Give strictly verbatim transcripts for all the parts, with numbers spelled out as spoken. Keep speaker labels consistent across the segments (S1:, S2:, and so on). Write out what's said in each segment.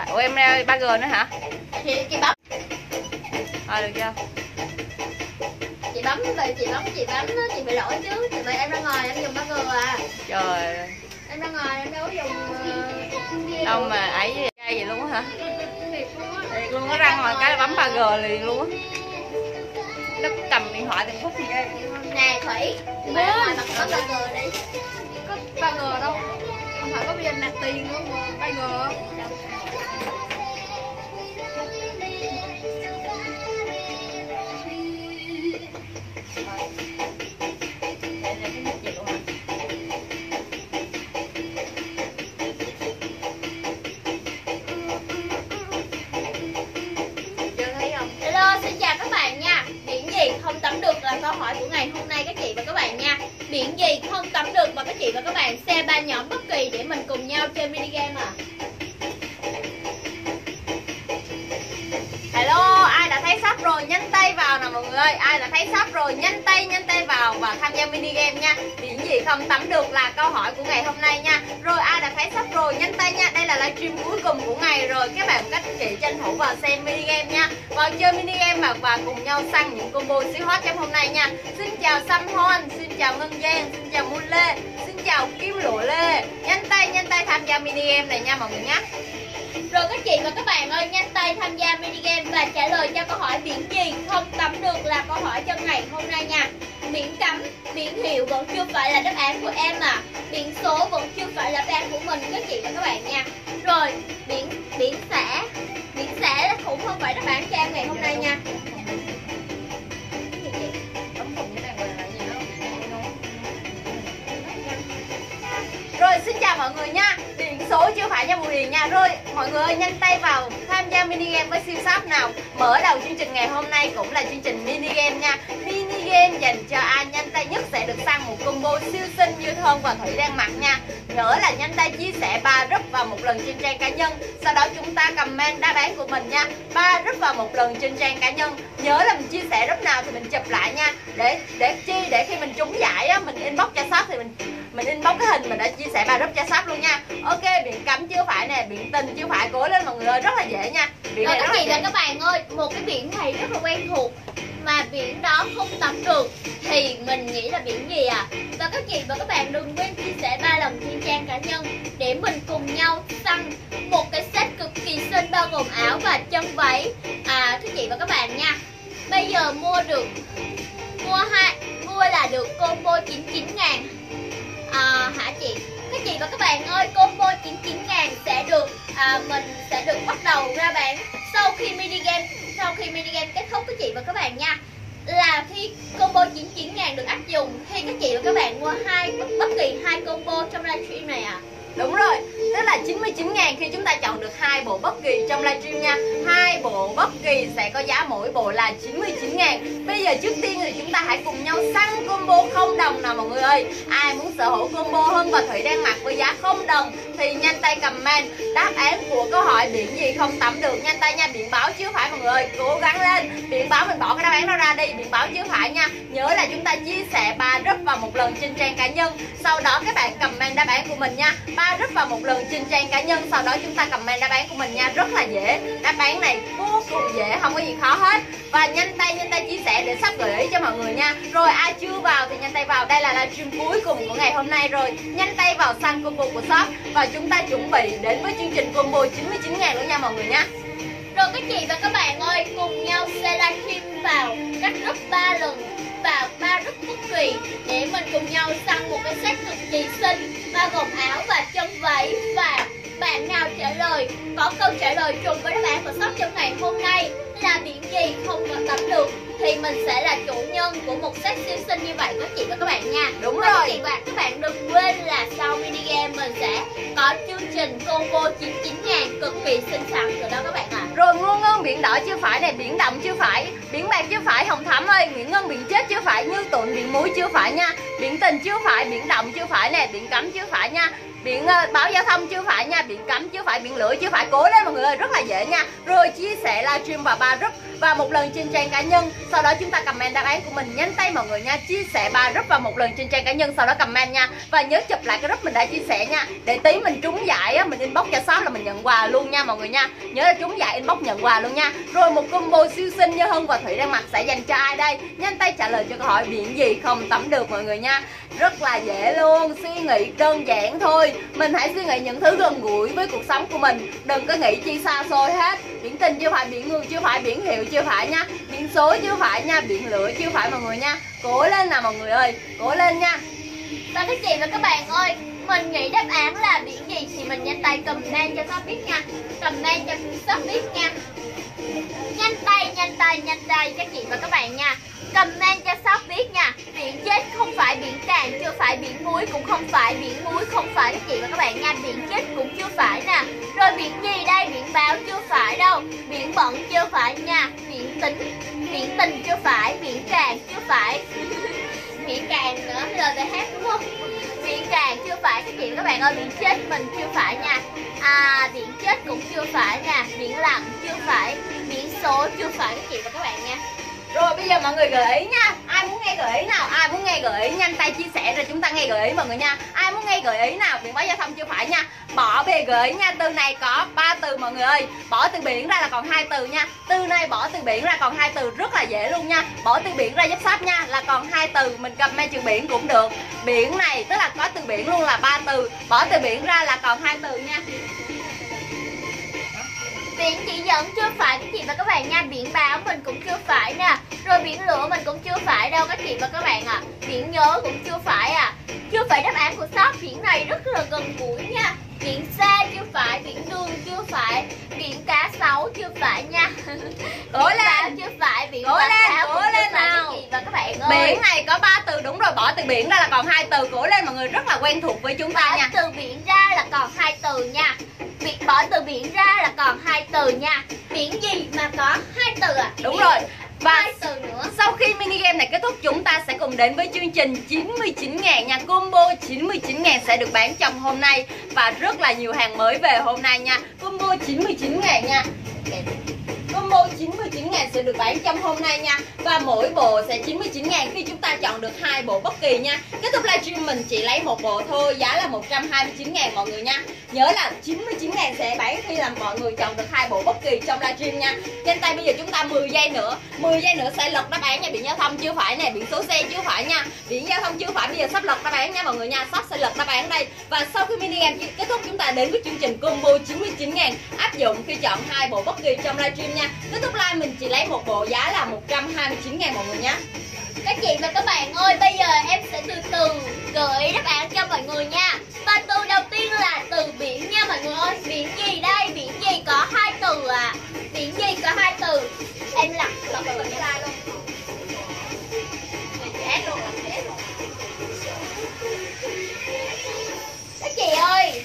S1: Ủa em đeo ba G nữa hả?
S2: Chị chị bấm.
S1: À được chưa?
S2: Chị bấm về chị bấm chị bấm nó chị bị lỗi chứ. Chị vì em ra ngoài em dùng ba G à.
S1: Trời ơi.
S2: Em ra ngoài em đâu có dùng uh,
S1: đâu mà ấy với dây vậy luôn á hả?
S2: Thiệt luôn á.
S1: Thiệt luôn á, ra ngoài cái là bấm ba G liền luôn á. Nó cầm điện thoại thì phút gì ghê.
S2: Nè Thủy, mày ra ngoài bật có ba G đi.
S3: Có ba G đâu. Không phải có bây giờ nạp tiền nữa mà ba G.
S2: Xin chào các bạn nha. Biển gì không tắm được là câu hỏi của ngày hôm nay các chị và các bạn nha. Biển gì không tắm được mà các chị và các bạn xe ba nhóm bất kỳ để mình cùng nhau chơi mini game à.
S1: Hello, ai đã thấy sắp rồi nhanh tay vào nào mọi người ơi. Ai đã thấy sắp rồi nhanh tay nhanh tay vào và tham gia mini game nha. Biển gì không tắm được là câu hỏi của ngày hôm nay nha. Rồi ai đã thấy sắp rồi nhanh tay nha. Đây là livestream cuối cùng của ngày rồi. Các bạn các chị tranh thủ vào xem mini game nha. Vào chơi mini game và, và cùng nhau săn những combo siêu hot trong hôm nay nha. Xin chào Sam Hon, xin chào Ngân Giang, xin chào Moon Lê, xin chào Kim Lụa Lê. Nhanh tay nhanh tay tham gia mini game này nha mọi người nhé.
S2: Rồi các chị và các bạn ơi, nhanh tay tham gia mini game và trả lời cho câu hỏi biển gì không tắm được là câu hỏi cho ngày hôm nay nha. Biển cấm, biển hiệu vẫn chưa phải là đáp án của em à. Biển số vẫn chưa phải là đáp án của mình các chị và các bạn nha. Rồi, biển biển xả, biển xả cũng không phải đáp án cho em ngày hôm nay nha.
S1: Rồi xin chào mọi người nha. Biển số chưa phải nha Bùi Hiền nha. Rồi mọi người ơi nhanh tay vào tham gia mini game với siêu shop nào. Mở đầu chương trình ngày hôm nay cũng là chương trình mini game nha. Mini game dành cho ai nhanh tay nhất sẽ được săn một combo siêu xinh như Thơm và Thủy đang mặc nha. Nhớ là nhanh tay chia sẻ ba group vào một lần trên trang cá nhân. Sau đó chúng ta comment đáp án của mình nha. Ba group vào một lần trên trang cá nhân. Nhớ là mình chia sẻ group nào thì mình chụp lại nha. Để để chi để khi mình trúng giải á, mình inbox cho shop thì mình mình inbox cái hình mình đã chia sẻ ba group cho shop luôn nha. Ok, biển cấm chưa phải nè, biển tình chưa phải, cố lên mọi người ơi, rất là dễ nha. Biển
S2: Rồi
S1: này
S2: các
S1: rất
S2: chị
S1: là
S2: và các bạn ơi, một cái biển này rất là quen thuộc mà biển đó không tắm được thì mình nghĩ là biển gì à? Và các chị và các bạn đừng quên chia sẻ ba lần trên trang cá nhân để mình cùng nhau săn một cái set cực kỳ xinh bao gồm áo và chân váy à các chị và các bạn nha. Bây giờ mua được mua hai mua là được combo chín mươi chín ngàn à, hả chị? Các chị và các bạn ơi, combo chín mươi chín ngàn sẽ được à, mình sẽ được bắt đầu ra bán sau khi mini game sau khi mini game kết thúc các chị và các bạn nha. Là khi combo chín mươi chín ngàn được áp dụng khi các chị và các bạn mua hai bất kỳ hai combo trong livestream này à.
S1: Đúng rồi, tức là chín mươi chín ngàn khi chúng ta chọn được hai bộ bất kỳ trong livestream nha. Hai bộ bất kỳ sẽ có giá mỗi bộ là chín mươi chín ngàn. Bây giờ trước tiên thì chúng ta hãy cùng nhau săn combo không đồng nào mọi người ơi. Ai muốn sở hữu combo Hân và Thủy đang mặc với giá không đồng thì nhanh tay comment đáp án của câu hỏi biển gì không tắm được. Nhanh tay nha, biển báo chứ phải mọi người ơi, cố gắng lên. Biển báo mình bỏ cái đáp án đó ra đi, biển báo chứ phải nha. Nhớ là chúng ta chia sẻ ba group vào một lần trên trang cá nhân. Sau đó các bạn comment đáp án của mình nha. Ba group vào một lần trên trang cá nhân, sau đó chúng ta comment đáp án của mình nha. Rất là dễ, đáp án này vô cùng dễ, không có gì khó hết. Và nhanh tay nhanh tay chia sẻ để sắp gợi ý cho mọi người nha. Rồi ai chưa vào thì nhanh tay vào, đây là livestream cuối cùng của ngày hôm nay rồi. Nhanh tay vào săn combo của shop và chúng ta chuẩn bị đến với chương trình combo chín mươi chín ngàn luôn nha mọi người nha.
S2: Rồi các chị và các bạn ơi, cùng nhau share livestream vào các group ba lần, vào ba group bất kỳ để mình cùng nhau săn một cái set cực kỳ xinh bao gồm áo và chân váy. Và bạn nào trả lời có câu trả lời trùng với đáp án của shop trong ngày hôm nay là biển gì không có tắm được thì mình sẽ là chủ nhân của một set siêu xinh như vậy các chị và các bạn nha.
S1: Đúng
S2: và
S1: rồi.
S2: Các chị và các bạn đừng quên là sau mini game mình sẽ có chương trình combo chín mươi chín ngàn cực kỳ xinh xắn rồi đó các bạn ạ. À.
S1: Rồi Ngô Ngân Ngân biển đỏ chưa phải này, biển đậm chưa phải, biển bạc chưa phải. Hồng Thắm ơi, Nguyễn Ngân biển chết chưa phải, Như Tụn biển muối chưa phải nha, biển tình chưa phải, biển đậm chưa phải nè, biển cấm chưa phải nha, biển uh, báo giao thông chưa phải nha, biển cấm chưa phải, biển lửa chưa phải. Cố lên mọi người ơi, rất là dễ nha. Rồi chia sẻ livestream và ba group và một lần trên trang cá nhân, sau đó chúng ta comment đáp án của mình nhanh tay mọi người nha. Chia sẻ ba group và một lần trên trang cá nhân, sau đó comment nha, và nhớ chụp lại cái group mình đã chia sẻ nha, để tí mình trúng giải á, mình inbox cho shop là mình nhận quà luôn nha mọi người nha. Nhớ là trúng giải inbox nhận quà luôn nha. Rồi một combo siêu xinh như Hân và Thủy đang mặc sẽ dành cho ai đây? Nhanh tay trả lời cho câu hỏi biển gì không tắm được mọi người nha. Rất là dễ luôn, suy nghĩ đơn giản thôi. Mình hãy suy nghĩ những thứ gần gũi với cuộc sống của mình, đừng có nghĩ chi xa xôi hết. Biển tình chưa phải, biển người chưa phải, biển hiệu chưa phải nha, biển số chưa phải nha, biển lửa chưa phải mọi người nha. Cố lên nào mọi người ơi, cố lên nha.
S2: Và các chị và các bạn ơi, mình nghĩ đáp án là biển gì thì mình nhanh tay comment cho shop biết nha. Comment cho shop biết nha. Nhanh tay, nhanh tay, nhanh tay các chị và các bạn nha. Comment cho shop biết nha. Biển chết không phải, biển tràn chưa phải, biển muối cũng không phải, biển muối không phải các chị và các bạn nha. Biển chết cũng chưa phải nè. Rồi biển gì đây? Biển báo chưa phải đâu. Biển bận chưa phải nha. Biển tính, biển tình chưa phải, biển tràn chưa phải. Biển tràn nữa, lờ tê hát đúng không? Biển tràn chưa phải các chị và các bạn ơi. Biển chết mình chưa phải nha. À, biển chết cũng chưa phải nè. Biển lặng chưa phải, biển số chưa phải các chị và các bạn nha.
S1: Rồi bây giờ mọi người gợi ý nha. Ai muốn nghe gợi ý nào? Ai muốn nghe gợi ý nhanh tay chia sẻ rồi chúng ta nghe gợi ý mọi người nha. Ai muốn nghe gợi ý nào? Biển báo giao thông chưa phải nha. Bỏ về gợi ý nha. Từ này có ba từ mọi người ơi. Bỏ từ biển ra là còn hai từ nha. Từ này bỏ từ biển ra còn hai từ, rất là dễ luôn nha. Bỏ từ biển ra giúp shop nha, là còn hai từ. Mình comment chữ biển cũng được. Biển này tức là có từ biển luôn là ba từ. Bỏ từ biển ra là còn hai từ nha.
S2: Biển chỉ dẫn chưa phải các chị và các bạn nha. Biển báo mình cũng chưa phải nè. Rồi biển lửa mình cũng chưa phải đâu các chị và các bạn ạ. À. Biển nhớ cũng chưa phải à. Chưa phải đáp án của shop. Biển này rất là gần gũi nha. Biển xa chưa phải, biển đường chưa phải, biển cá sấu chưa phải nha.
S1: Cố lên,
S2: chưa phải, biển
S1: cố lên, cố lên nào.
S2: Các chị và các bạn ơi.
S1: Biển này có ba từ đúng rồi, bỏ từ biển ra là còn hai từ. Cố lên mọi người, rất là quen thuộc với chúng ta
S2: bỏ
S1: nha.
S2: Từ biển ra là còn hai từ nha. Biển bỏ từ biển ra là còn hai từ nha. Biển gì mà có hai từ à?
S1: Đúng rồi. Và
S2: hai từ nữa.
S1: Sau khi mini game này kết thúc, chúng ta sẽ cùng đến với chương trình chín mươi chín ngàn nha. Combo chín mươi chín ngàn sẽ được bán trong hôm nay, và rất là nhiều hàng mới về hôm nay nha. Combo chín mươi chín ngàn nha. Combo chín mươi chín ngàn sẽ được bán trong hôm nay nha. Và mỗi bộ sẽ chín mươi chín ngàn khi chúng ta chọn được hai bộ bất kỳ nha. Kết thúc livestream mình chỉ lấy một bộ thôi, giá là một trăm hai mươi chín ngàn mọi người nha. Nhớ là chín mươi chín ngàn sẽ bán khi làm mọi người chọn được hai bộ bất kỳ trong livestream nha. Trên tay bây giờ chúng ta mười giây nữa, mười giây nữa sẽ lật đáp án nha. Biển giao thông chưa phải nè, biển số xe chưa phải nha. Biển giao thông chưa phải, bây giờ sắp lật đáp án nha mọi người nha. Sắp sẽ lật đáp án đây. Và sau khi mini game kết thúc, chúng ta đến với chương trình combo chín mươi chín ngàn áp dụng khi chọn hai bộ bất kỳ trong livestream nha. Kết thúc live mình chỉ lấy một bộ, giá là một trăm hai mươi chín ngàn mọi người nhé.
S2: Các chị và các bạn ơi, bây giờ em sẽ từ từ gợi ý đáp án cho mọi người nha. Và từ đầu tiên là từ biển nha mọi người ơi. Biển gì đây? Biển gì có hai từ à? Biển gì có hai từ? Em lật lật từ ra luôn. Ép luôn, ép luôn. Các chị ơi,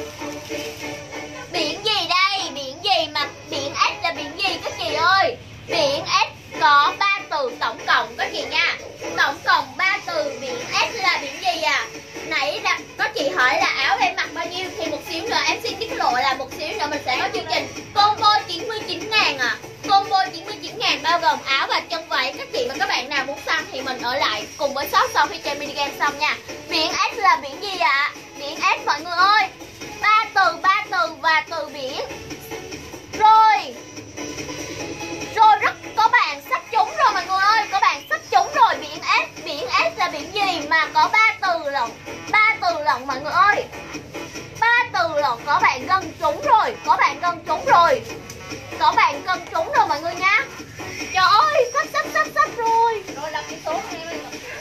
S2: biển gì đây? Biển gì mà biển S là biển gì các chị ơi? Biển S có ba từ tổng cộng các chị nha. Tổng cộng ba từ. Biển S là biển gì à? Nãy là có chị hỏi là áo em mặc bao nhiêu, thì một xíu nữa em xin tiết lộ là một xíu nữa mình sẽ có chương trình combo chín mươi chín ngàn à. Combo chín mươi chín ngàn bao gồm áo và chân váy. Các chị và các bạn nào muốn săn thì mình ở lại cùng với shop sau khi chơi mini game xong nha. Biển S là biển gì ạ? À? Biển S mọi người ơi, ba từ, ba từ và từ biển. Rồi Rồi rất có bạn sắp trúng rồi mọi người ơi. Có bạn sắp trúng rồi. Biển S. Biển S là biển gì mà có ba từ lận? Ba từ lận mọi người ơi. Ba từ lận. Có bạn gần trúng rồi. Có bạn gần trúng rồi. Có bạn gần trúng rồi mọi người nha. Trời ơi, sắp sắp sắp sắp rồi. Rồi đọc cái số này.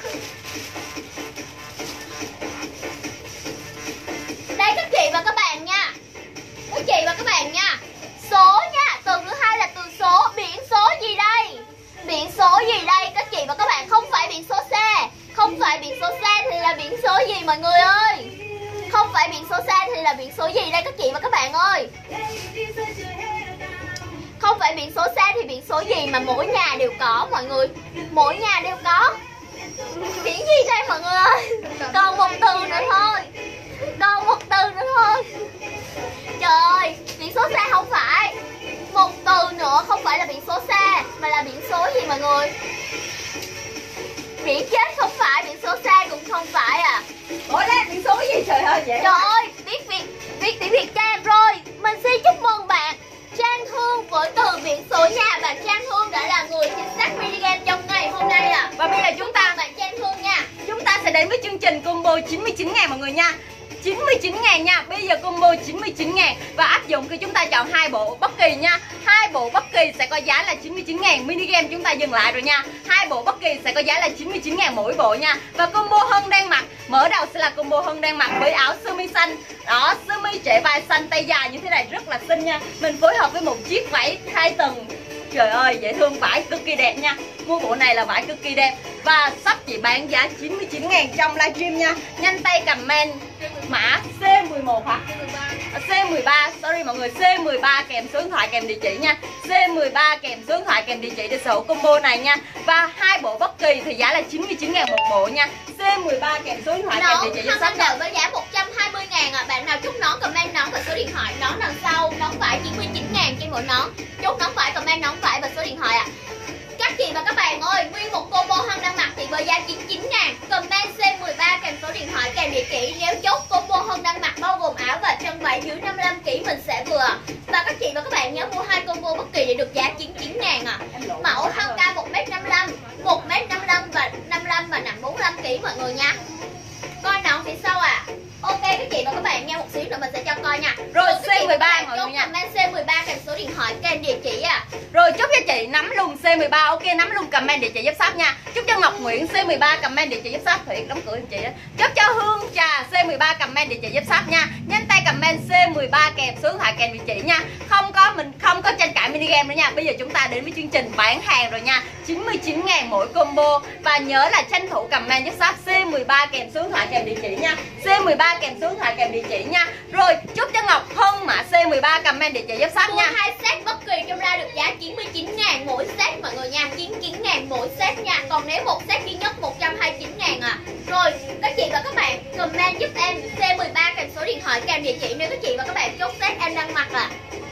S2: Đây các chị và các bạn nha. Các chị và các bạn nha. Số nha, từ thứ hai là từ số. Biển số gì đây? Biển số gì đây các chị và các bạn? Không phải biển số xe. Không phải biển số xe thì là biển số gì mọi người ơi? Không phải biển số xe thì là biển số gì đây các chị và các bạn ơi? Không phải phải biển số xe thì biển số gì mà mỗi nhà đều có mọi người? Mỗi nhà đều có. Biển gì đây mọi người ơi? Còn một từ nữa thôi. Còn một từ nữa thôi. Trời ơi, biển số xe không phải. Một từ nữa không phải là biển số xe mà là biển số gì mọi người? Biển chết không phải, biển số xe cũng không phải à.
S1: Ủa đây biển số gì trời ơi vậy?
S2: Trời ơi, biết Việt, biết tiếng Việt Trang rồi. Mình xin chúc mừng bạn Trang Hương với từ biển số nhà. Bạn Trang Hương đã là người chính xác mini game trong ngày hôm nay à.
S1: Và bây giờ chúng ta
S2: bạn Trang Hương nha.
S1: Chúng ta sẽ đến với chương trình combo chín mươi chín ngàn mọi người nha. chín mươi chín ngàn nha. Bây giờ combo chín mươi chín ngàn và áp dụng khi chúng ta chọn hai bộ bất kỳ nha. Hai bộ bất kỳ sẽ có giá là chín mươi chín ngàn. Mini game chúng ta dừng lại rồi nha. Hai bộ bất kỳ sẽ có giá là chín mươi chín ngàn mỗi bộ nha. Và combo Hân đang mặc, mở đầu sẽ là combo Hân đang mặc với áo sơ mi xanh. Đó, sơ mi trễ vai xanh tay dài như thế này rất là xinh nha. Mình phối hợp với một chiếc váy hai tầng. Trời ơi, dễ thương, vải cực kỳ đẹp nha. Mua bộ này là vải cực kỳ đẹp. Và sắp chỉ bán giá chín mươi chín ngàn trong livestream nha. Nhanh tay comment mã C mười một hả? C mười ba, sorry mọi người, C mười ba kèm số điện thoại kèm địa chỉ nha. C mười ba kèm số điện thoại kèm địa chỉ để sở hữu combo này nha. Và hai bộ bất kỳ thì giá là chín mươi chín ngàn một bộ nha. C mười ba kèm số điện thoại
S2: Nón,
S1: kèm địa chỉ.
S2: Hân đều với giá một trăm hai mươi ngàn à. Bạn nào chốt nón comment nón và số điện thoại. Nón đằng sau, nón vải chín mươi chín ngàn trên mỗi nón. Chốt nón vải comment nón vải và số điện thoại ạ. À. Các chị và các bạn ơi, nguyên một combo Hân đang mặc thì với giá chín mươi chín ngàn. Comment C mười ba kèm số điện thoại kèm địa chỉ. Nếu chốt combo Hân đang mặc bao gồm áo và chân váy dưới năm mươi lăm ki lô gam mình sẽ vừa. Và các chị và các bạn nhớ mua hai combo bất kỳ để được giá chín mươi chín ngàn à. Mẫu Hân cao một mét năm mươi lăm, một mét năm mươi lăm và năm mươi lăm và nặng bốn mươi lăm ki lô gam mọi người nha. Coi nón phía sau à. Ok các chị và các bạn nha, một xíu nữa mình sẽ cho coi nha.
S1: Rồi C mười ba mọi người nha.
S2: Comment C mười ba kèm số điện thoại kèm địa chỉ à.
S1: Rồi chúc cho chị nắm luôn C mười ba, ok nắm luôn comment địa chỉ giúp shop nha. Chúc cho Ngọc Nguyễn C mười ba comment địa chỉ giúp shop, Thủy đóng cửa chị đó. Chúc cho Hương Trà C mười ba comment địa chỉ giúp shop nha. Nhanh tay comment C mười ba kèm số điện thoại kèm địa chỉ nha. Không có mình không có tranh cãi mini game nữa nha. Bây giờ chúng ta đến với chương trình bán hàng rồi nha. chín mươi chín ngàn mỗi combo và nhớ là tranh thủ comment giúp shop C mười ba kèm số điện thoại kèm địa chỉ nha. C mười ba kèm số điện thoại kèm địa chỉ nha. Rồi chúc cho Ngọc Hân mã C mười ba comment địa chỉ giúp shop nha.
S2: Mua hai set bất kỳ trong ra được giá chín mươi chín ngàn mỗi set mọi người nha. chín mươi chín ngàn mỗi set nha. Còn nếu một set duy nhất một trăm hai mươi chín ngàn à. Rồi các chị và các bạn comment giúp em C mười ba kèm số điện thoại kèm địa chỉ nếu các chị và các bạn chốt set em đang mặc à.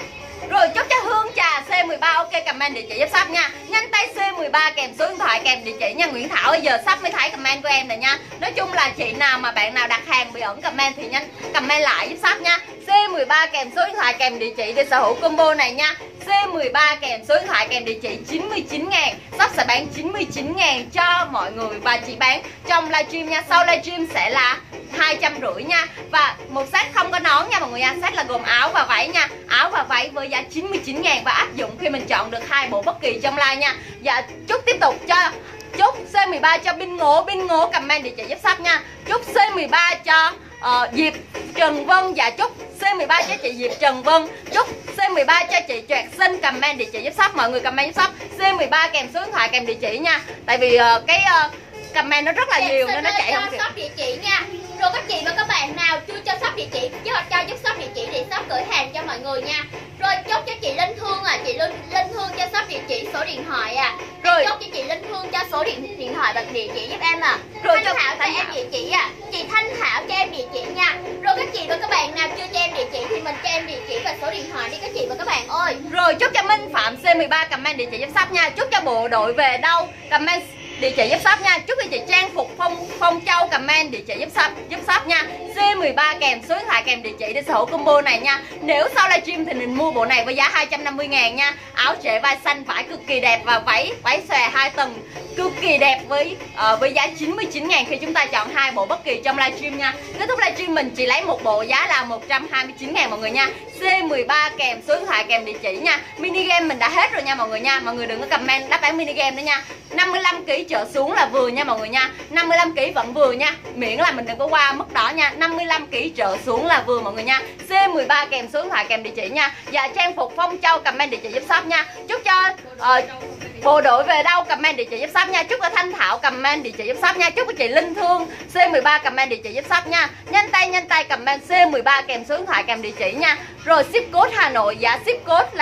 S1: Rồi chúc cho Hương Trà C mười ba ok comment địa chỉ giúp shop nha. Nhanh tay C mười ba kèm số điện thoại kèm địa chỉ nha. Nguyễn Thảo bây giờ shop mới thấy comment của em này nha. Nói chung là chị nào mà bạn nào đặt hàng bị ẩn comment thì nhanh comment lại giúp shop nha. C mười ba kèm số điện thoại kèm địa chỉ để sở hữu combo này nha. C mười ba kèm số điện thoại kèm địa chỉ chín mươi chín ngàn. Shop sẽ bán chín mươi chín ngàn cho mọi người và chỉ bán trong livestream nha. Sau livestream sẽ là hai trăm rưỡi nha. Và một set không có nón nha mọi người nha. Set là gồm áo và váy nha. Áo và váy với giá chín mươi chín ngàn và áp dụng khi mình chọn được hai bộ bất kỳ trong live nha. Và chúc tiếp tục cho chúc C mười ba cho Binh Ngố, Binh Ngố comment địa chỉ giúp shop nha. Chúc C mười ba cho uh, Diệp Trần Vân và chúc C mười ba cho chị Diệp Trần Vân. Chúc C mười ba cho chị Choẹt Sinh comment địa chỉ giúp shop. Mọi người comment giúp shop C mười ba kèm số điện thoại kèm địa chỉ nha. Tại vì uh, cái uh, comment nó rất là nhiều nên nó chạy không kịp.
S2: Shop địa chỉ nha. Rồi các chị và các bạn nào chưa cho shop địa chỉ chứ cho giúp shop địa chỉ để shop gửi hàng cho mọi người nha. Rồi chốt cho chị Linh Thương à, chị Linh Linh Thương cho shop địa chỉ số điện thoại à. Rồi chốt cho chị Linh Thương cho số điện điện thoại và địa chỉ giúp em à. Rồi Thanh Thảo cho em địa chỉ à. Chị Thanh Thảo cho em địa chỉ nha. Rồi các chị và các bạn nào chưa cho em địa chỉ thì mình cho em địa chỉ và số điện thoại đi các chị và các bạn ơi.
S1: Rồi chúc cho Minh Phạm C mười ba comment địa chỉ giúp shop nha. Chúc cho bộ đội về đâu comment địa chỉ giúp shop nha. Chúc cho chị Trang Phục Phong Phong Châu comment địa chỉ giúp shop giúp shop nha. C mười ba kèm số điện thoại kèm địa chỉ để sở hữu combo này nha. Nếu sau livestream thì mình mua bộ này với giá hai trăm năm mươi ngàn nha. Áo trễ vai xanh vải cực kỳ đẹp và váy váy xòe hai tầng cực kỳ đẹp với uh, với giá chín mươi chín ngàn khi chúng ta chọn hai bộ bất kỳ trong livestream nha. Kết thúc livestream mình chỉ lấy một bộ giá là một trăm hai mươi chín ngàn mọi người nha. C mười ba kèm số điện thoại kèm địa chỉ nha. Mini game mình đã hết rồi nha mọi người nha. Mọi người đừng có comment đáp án mini game nữa nha. năm mươi lăm ki lô gam trở xuống là vừa nha mọi người nha. năm mươi lăm ki lô gam vẫn vừa nha. Miễn là mình đừng có qua mức đó nha. năm mươi lăm ki lô gam trở xuống là vừa mọi người nha. C mười ba kèm số điện thoại kèm địa chỉ nha. Và Trang Phục Phong Châu comment địa chỉ giúp shop nha. Chúc cho uh, bộ đội về đâu comment địa chỉ giúp shop nha. Chúc cho Thanh Thảo comment địa chỉ giúp shop nha. Chúc cho chị Linh Thương C mười ba comment địa chỉ giúp shop nha. Nhanh tay nhanh tay comment C mười ba kèm số điện thoại kèm địa chỉ nha. Rồi ship code Hà Nội giá ship code là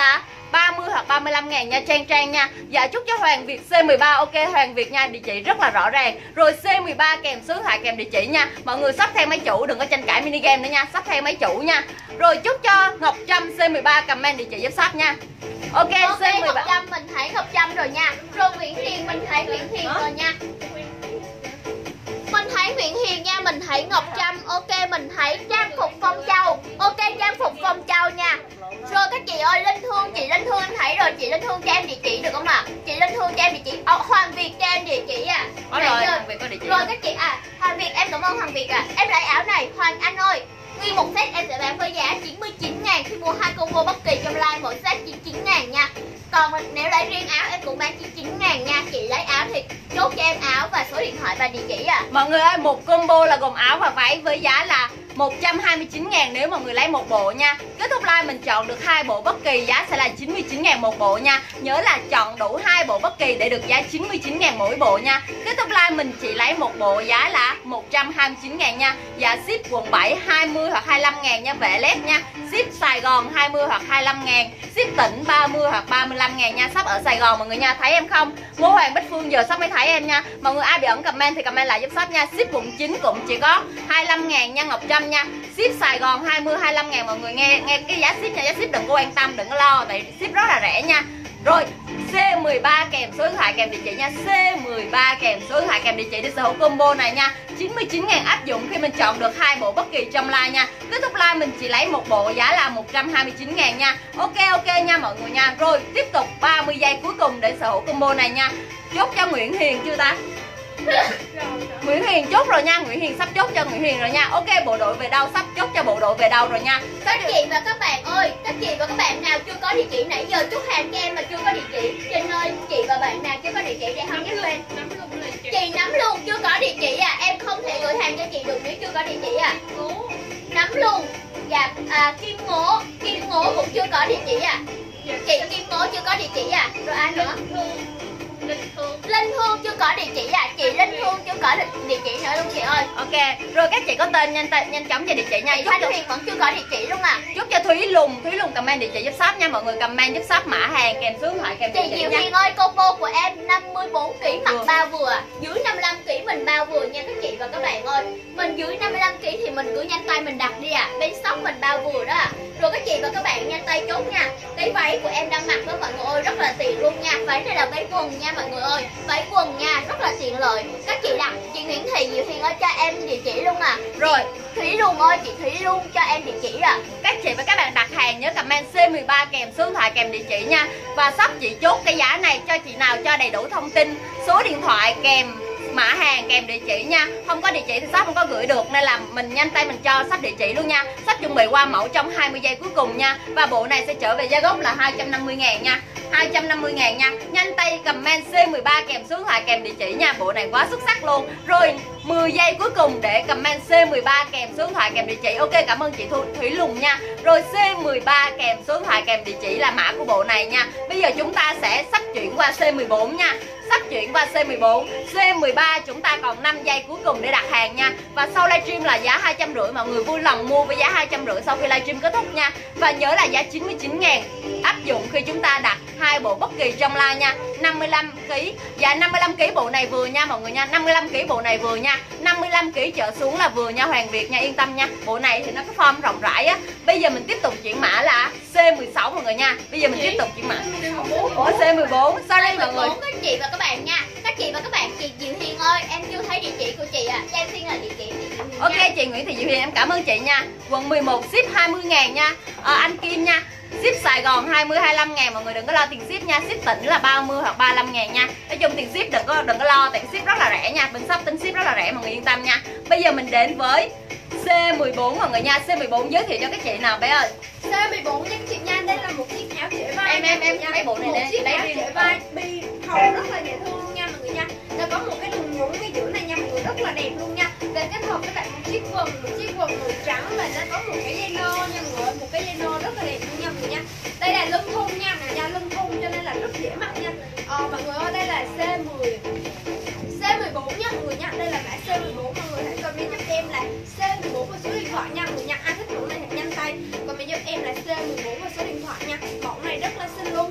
S1: ba mươi hoặc ba mươi lăm ngàn nha Trang Trang nha. Dạ chúc cho Hoàng Việt C mười ba. Ok Hoàng Việt nha, địa chỉ rất là rõ ràng. Rồi C mười ba kèm số điện thoại kèm địa chỉ nha. Mọi người sắp theo mấy chủ, đừng có tranh cãi mini game nữa nha, sắp theo mấy chủ nha. Rồi chúc cho Ngọc Trâm C mười ba comment địa chỉ giúp shop nha. Ok,
S2: Ok,
S1: C mười ba.
S2: Ngọc Trâm mình thấy Ngọc Trâm rồi nha. Rồi Nguyễn Hiền mình thấy Nguyễn Hiền rồi nha. Mình thấy Nguyễn Hiền nha, mình thấy Ngọc Trâm. Ok, mình thấy trang phục Phong Châu. Ok, trang phục Phong Châu nha. Rồi các chị ơi, Linh Thương, chị Linh Thương em thấy rồi, chị Linh Thương cho em địa chỉ được không ạ? À? Chị Linh Thương cho em địa chỉ. Ờ, Hoàng Việt cho em địa chỉ à.
S1: Có rồi, Hoàng Việt có địa chỉ.
S2: Rồi các chị à, Hoàng Việt em cảm ơn Hoàng Việt à. Em lấy áo này, Hoàng Anh ơi. Nguyên một set em sẽ bán với giá chín mươi chín ngàn khi mua hai combo bất kỳ trong live, mỗi set chín mươi chín ngàn nha. Còn nếu lấy riêng áo em cũng bán chín mươi chín ngàn nha. Chị lấy áo thì chốt cho em áo và số điện thoại và địa chỉ à.
S1: Mọi người ơi, một combo là gồm áo và váy với giá là một trăm hai mươi chín ngàn nếu mọi người lấy một bộ nha. Kết thúc live mình chọn được hai bộ bất kỳ, giá sẽ là chín mươi chín ngàn một bộ nha. Nhớ là chọn đủ hai bộ bất kỳ để được giá chín mươi chín ngàn mỗi bộ nha. Kết thúc live mình chỉ lấy một bộ, giá là một trăm hai mươi chín ngàn nha. Giá ship quận bảy hai mươi hoặc hai mươi lăm ngàn nha, vệ lép nha. Ship Sài Gòn hai mươi hoặc hai mươi lăm ngàn, ship tỉnh ba mươi hoặc ba mươi lăm ngàn nha. Shop ở Sài Gòn mọi người nha, thấy em không? Ngô Hoàng Bích Phương giờ shop mới thấy em nha. Mọi người ai bị ẩn comment thì comment lại giúp shop nha. Ship quận chín cũng chỉ có hai mươi lăm ngàn nha Ngọc Trâm nha. Ship Sài Gòn hai mươi hai mươi lăm ngàn mọi người nghe nghe cái giá ship nha, giá ship đừng có quan tâm, đừng có lo tại ship rất là rẻ nha. Rồi C mười ba kèm số điện thoại kèm địa chỉ nha. C mười ba kèm số điện thoại kèm địa chỉ để sở hữu combo này nha. chín mươi chín ngàn áp dụng khi mình chọn được hai bộ bất kỳ trong live nha. Kết thúc live mình chỉ lấy một bộ, giá là một trăm hai mươi chín ngàn nha. Ok ok nha mọi người nha. Rồi tiếp tục ba mươi giây cuối cùng để sở hữu combo này nha. Chốt cho Nguyễn Hiền chưa ta? Nguyễn Hiền chốt rồi nha, Nguyễn Hiền sắp chốt cho Nguyễn Hiền rồi nha. Ok, bộ đội về đâu, sắp chốt cho bộ đội về đâu rồi nha.
S2: Các chị và các bạn ơi, các chị và các bạn nào chưa có địa chỉ nãy giờ chốt hàng cho em mà chưa có địa chỉ. Trinh ơi, chị và bạn nào chưa có địa chỉ để không nhắc lên. Chị nắm luôn chưa có địa chỉ à, em không thể gửi hàng cho chị được nếu chưa có địa chỉ à. Nắm luôn. Dạ, à, Kim Ngố, Kim Ngố cũng chưa có địa chỉ à. Chị Kim Ngố chưa có địa chỉ à. Rồi ai nữa? Linh Thương. Linh Thương chưa có địa chỉ à. Chị Linh Thương chưa có địa chỉ nữa luôn chị ơi.
S1: Ok, rồi các chị có tên nhanh tay nhanh chóng cho địa chỉ nha.
S2: Chị Thanh Huyền vẫn chưa có địa chỉ luôn à.
S1: Chúc cho Thúy Lùng, Thúy Lùng comment địa chỉ giúp shop nha. Mọi người comment giúp shop mã hàng kèm số điện thoại kèm địa
S2: Chị
S1: chỉ
S2: Diệu
S1: nha.
S2: Hiền ơi, combo của em năm mươi bốn ki lô gam mặc bao vừa, dưới năm mươi lăm ki lô gam mình bao vừa nha các chị và các bạn ơi. Mình dưới năm mươi lăm ki lô gam thì mình cứ nhanh tay mình đặt đi à. Bên shop mình bao vừa đó à. Rồi các chị và các bạn nhanh tay chốt nha. Cái váy của em đang mặc đó mọi người ơi, rất là tiện luôn nha. Váy này là váy quần nha mọi người ơi. Váy quần nha, rất là tiện lợi. Các chị đặt, chị Nguyễn Thị Diệu Hiền ơi cho em địa chỉ luôn à.
S1: Rồi
S2: Thúy Lùng ơi, chị Thúy luôn cho em địa chỉ à.
S1: các chị và các bạn đặt hàng nhớ comment C mười ba kèm số điện thoại kèm địa chỉ nha. Và shop chị chốt cái giá này cho chị nào cho đầy đủ thông tin, số điện thoại kèm mã hàng kèm địa chỉ nha. Không có địa chỉ thì shop không có gửi được, nên là mình nhanh tay mình cho shop địa chỉ luôn nha. Shop chuẩn bị qua mẫu trong hai mươi giây cuối cùng nha. Và bộ này sẽ trở về giá gốc là hai trăm năm mươi ngàn nha, hai trăm năm mươi ngàn nha. Nhanh tay comment C mười ba kèm số điện thoại kèm địa chỉ nha. Bộ này quá xuất sắc luôn. Rồi mười giây cuối cùng để comment C mười ba kèm số điện thoại kèm địa chỉ. Ok, cảm ơn chị Thu, Thủy Lùng nha. Rồi C mười ba kèm số điện thoại kèm địa chỉ là mã của bộ này nha. Bây giờ chúng ta sẽ sắp chuyển qua C mười bốn nha. Sắp chuyển qua C mười bốn. C mười ba chúng ta còn năm giây cuối cùng để đặt hàng nha. Và sau livestream là giá hai trăm rưỡi, mọi người vui lòng mua với giá hai trăm rưỡi sau khi livestream kết thúc nha. Và nhớ là giá chín mươi chín ngàn áp dụng khi chúng ta đặt hai bộ bất kỳ trong live nha. năm mươi lăm ki lô gam. Dạ năm mươi lăm ki lô gam bộ này vừa nha mọi người nha. năm mươi lăm ki lô gam bộ này vừa nha. năm mươi lăm ki lô gam trở xuống là vừa nha Hoàng Việt nha, yên tâm nha. Bộ này thì nó có form rộng rãi á. Bây giờ mình tiếp tục chuyển mã là C mười sáu mọi người nha. Bây giờ mình tiếp tục chuyển mã. Ủa C mười bốn. Sorry mọi người.
S2: Các chị và các bạn nha. Các chị và các bạn, chị Diệu Hiền ơi, em chưa thấy địa chỉ của chị à. Cho em xin là địa chỉ chị Diệu Hiền.
S1: Ok
S2: nha.
S1: chị Nguyễn Thị Diệu Hiền em cảm ơn chị nha. Quận mười một ship hai mươi ngàn nha. à, Anh Kim nha, ship Sài Gòn hai mươi hai mươi lăm ngàn, mọi người đừng có lo tiền ship nha. Ship tỉnh là ba mươi hoặc ba mươi lăm ngàn nha. Nói chung tiền ship đừng có đừng có lo, tiền ship rất là rẻ nha. Bên shop tính ship rất là rẻ, mọi người yên tâm nha. Bây giờ mình đến với C mười bốn mọi người nha. C mười bốn giới thiệu cho các chị nào bé ơi.
S3: C mười bốn nha các chị nha, đây là một chiếc áo trễ vai.
S1: Em em em lấy bộ này
S3: một
S1: để
S3: chiếc
S1: lấy
S3: áo
S1: riêng.
S3: trễ vai bi hồng rất là dễ thương luôn nha mọi người nha. Nó có một cái đường nhún ngay giữa này nha mọi người, rất là đẹp luôn nha. Và kết hợp với lại một chiếc quần, một chiếc quần màu trắng và nó có một cái dây nơ nha mọi người, một cái dây nơ rất là đẹp luôn nha mọi người nha. Đây là lưng thun nha, này nha lưng thun cho nên là rất dễ mặc nha. Ờ, mọi người ơi, đây là C mười C mười bốn nha mọi người nha. Đây là mã C mười bốn, mọi người hãy comment giúp em là C mười bốn và số điện thoại nha mọi người nha. Ai thích mẫu này hãy nhanh tay comment giúp em là C mười bốn và số điện thoại nha. Mẫu này rất là xinh luôn.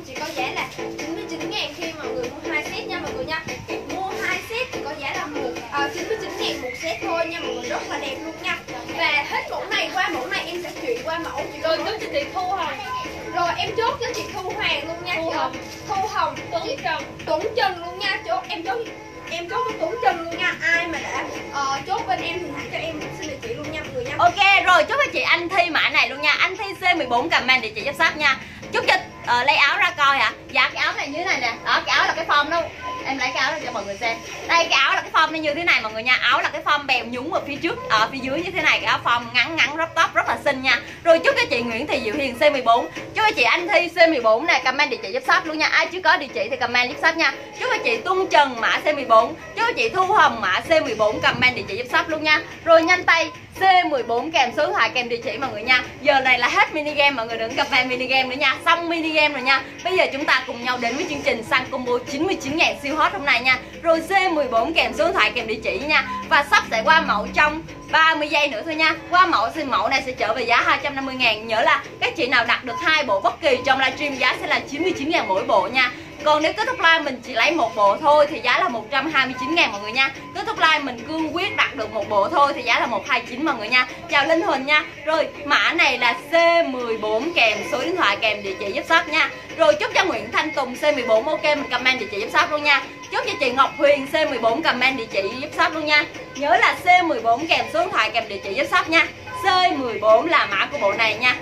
S3: là đẹp luôn nha. Và hết mẫu này qua mẫu này em sẽ chuyển qua mẫu chị
S2: Rồi chốt cho chị Thu Hồng.
S3: Rồi em chốt cho chị Thu Hoàng luôn nha.
S2: Thu Hồng,
S3: Thu Hồng,
S2: Tuấn Trần,
S3: Tuấn Trần luôn nha. Chốt em chốt em chốt với Tuấn Trần luôn nha. Ai mà đã uh, chốt bên em thì hãy cho em xin địa chỉ luôn nha mọi người nha.
S1: Ok rồi, chúc cho chị Anh Thi mã này luôn nha. Anh Thi C mười bốn comment địa chỉ giúp shop nha. Chúc cho uh, lấy áo ra coi hả? Dạ cái áo này như thế này nè. Đó cái áo là cái form đó. Em lấy cái áo ra cho mọi người xem. Đây cái áo là cái form nó như thế này mọi người nha. Áo là cái form bèo nhúng ở phía trước, ở phía dưới như thế này. Cái áo form ngắn ngắn crop top rất là xinh nha. Rồi chúc cho chị Nguyễn Thị Diệu Hiền C mười bốn. Chúc cho chị Anh Thi C mười bốn nè, comment địa chỉ giúp shop luôn nha. Ai chưa có địa chỉ thì comment giúp shop nha. Chúc cho chị Tuân Trần mã C mười bốn. Chúc cho chị Thu Hồng mã C mười bốn comment địa chỉ giúp shop luôn nha. Rồi nhanh tay C mười bốn kèm số điện thoại kèm địa chỉ mọi người nha. Giờ này là hết mini game, mọi người đừng comment mini game nữa nha. Xong mini game rồi nha. Bây giờ chúng ta cùng nhau đến với chương trình săn combo chín mươi chín ngàn siêu hot hôm nay nha. Rồi C mười bốn kèm số điện thoại kèm địa chỉ nha. Và sắp sẽ qua mẫu trong ba mươi giây nữa thôi nha. Qua mẫu thì mẫu này sẽ trở về giá hai trăm năm mươi ngàn. Nhớ là các chị nào đặt được hai bộ bất kỳ trong livestream giá sẽ là chín mươi chín ngàn mỗi bộ nha. Còn nếu kết thúc live mình chỉ lấy một bộ thôi thì giá là một trăm hai mươi chín ngàn mọi người nha. Kết thúc live mình cương quyết đặt được một bộ thôi thì giá là một trăm hai mươi chín mọi người nha. Chào Linh Huỳnh nha. Rồi mã này là C mười bốn kèm số điện thoại kèm địa chỉ giúp shop nha. Rồi chúc cho Nguyễn Thanh Tùng C mười bốn ok mình comment địa chỉ giúp shop luôn nha. Chúc cho chị Ngọc Huyền C mười bốn comment địa chỉ giúp shop luôn nha. Nhớ là C mười bốn kèm số điện thoại kèm địa chỉ giúp shop nha. C mười bốn là mã của bộ này nha.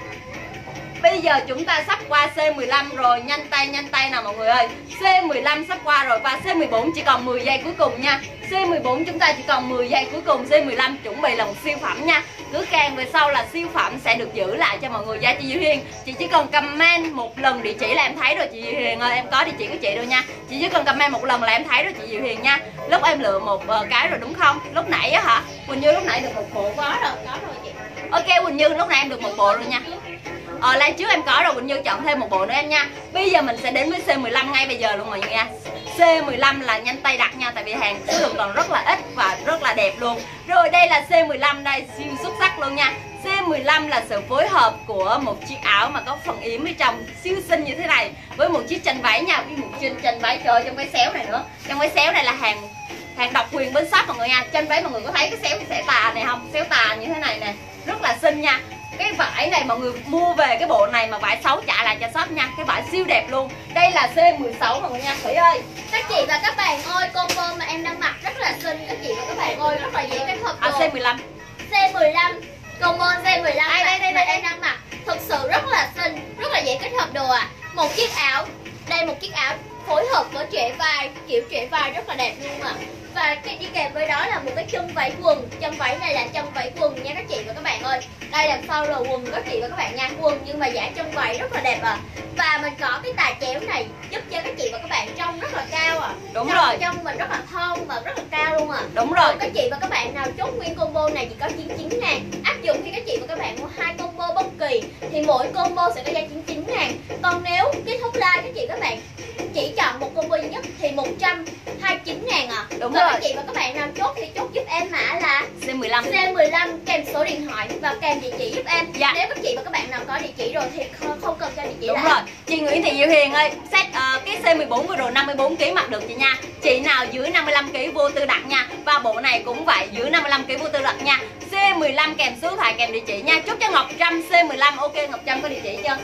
S1: Bây giờ chúng ta sắp qua C mười lăm rồi, nhanh tay nhanh tay nào mọi người ơi. C mười lăm sắp qua rồi và C mười bốn chỉ còn mười giây cuối cùng nha. C mười bốn chúng ta chỉ còn mười giây cuối cùng. C mười lăm chuẩn bị là một siêu phẩm nha. Cứ càng về sau là siêu phẩm sẽ được giữ lại cho mọi người nha chị Diệu Hiền. Chị chỉ cần comment một lần địa chỉ là em thấy rồi chị Diệu Hiền ơi, em có địa chỉ của chị rồi nha. Chị chỉ cần comment một lần là em thấy rồi chị Diệu Hiền nha. Lúc em lựa một uh, cái rồi đúng không? Lúc nãy á hả? Quỳnh Như lúc nãy được một bộ có rồi, có rồi chị. Ok Quỳnh Như lúc nãy em được một bộ rồi nha. Ờ, live trước em có rồi, Quỳnh Như chọn thêm một bộ nữa em nha. Bây giờ mình sẽ đến với C mười lăm ngay bây giờ luôn mọi người nha. C mười lăm là nhanh tay đặt nha, tại vì hàng số lượng còn rất là ít và rất là đẹp luôn. Rồi đây là C mười lăm đây, siêu xuất sắc luôn nha. C mười lăm là sự phối hợp của một chiếc áo mà có phần yếm ở trong siêu xinh như thế này với một chiếc chân váy nha, với một chiếc chân váy trời trong cái xéo này nữa. Trong cái xéo này là hàng hàng độc quyền bên shop mọi người nha. Chân váy mọi người có thấy cái xéo cái xẻ tà này không? Xéo tà như thế này nè, rất là xinh nha. Cái vải này mọi người mua về cái bộ này mà vải xấu trả lại cho shop nha. Cái vải siêu đẹp luôn. Đây là C mười sáu mọi người nha. Thủy ơi,
S2: các chị và các bạn ơi, combo mà em đang mặc rất là xinh. Các chị và các bạn ơi, rất là dễ kết hợp
S1: à,
S2: đồ.
S1: C mười lăm
S2: C mười lăm combo C mười lăm
S1: đây, đây, đây, đây,
S2: em đang mặc thực sự rất là xinh, rất là dễ kết hợp đồ à. Một chiếc áo, đây một chiếc áo phối hợp với trễ vai, kiểu trễ vai rất là đẹp luôn à. Và cái đi kèm với đó là một cái chân váy quần. Chân váy này là chân váy quần nha các chị và các bạn ơi. Đây đằng sau là quần các chị và các bạn nha. Quần nhưng mà giả chân váy rất là đẹp à. Và mình có cái tà chéo này giúp cho các chị và các bạn trông rất là cao à.
S1: Đúng
S2: trông,
S1: rồi.
S2: Trông mình rất là thon và rất là cao luôn à.
S1: Đúng rồi.
S2: Còn các chị và các bạn nào chốt nguyên combo này chỉ có chín mươi chín ngàn. Áp dụng khi các chị và các bạn mua hai combo bất kỳ thì mỗi combo sẽ có giá chín mươi chín ngàn. Còn nếu kết thúc live các chị và các bạn chỉ chọn một combo duy nhất thì một trăm hai mươi chín ngàn à.
S1: Đúng
S2: Và
S1: rồi.
S2: các chị và các bạn nào chốt thì chốt giúp em mã là
S1: C mười lăm
S2: C mười lăm kèm số điện thoại và kèm địa chỉ giúp em.
S1: Dạ.
S2: Nếu các chị và các bạn nào có địa chỉ rồi thì không, không cần cho địa chỉ.
S1: Đúng
S2: lại.
S1: rồi. Chị Nguyễn Thị Diệu Hiền ơi, set uh, cái C mười bốn vừa rồi năm mươi bốn ki lô gam mặc được chị nha. Chị nào dưới năm mươi lăm ki lô gam vô tư đặt nha. Và bộ này cũng vậy, dưới năm mươi lăm ki lô gam vô tư đặt nha. C mười lăm kèm số điện thoại kèm địa chỉ nha. Chúc cho Ngọc Trâm C mười lăm. Ok Ngọc Trâm có địa chỉ chưa?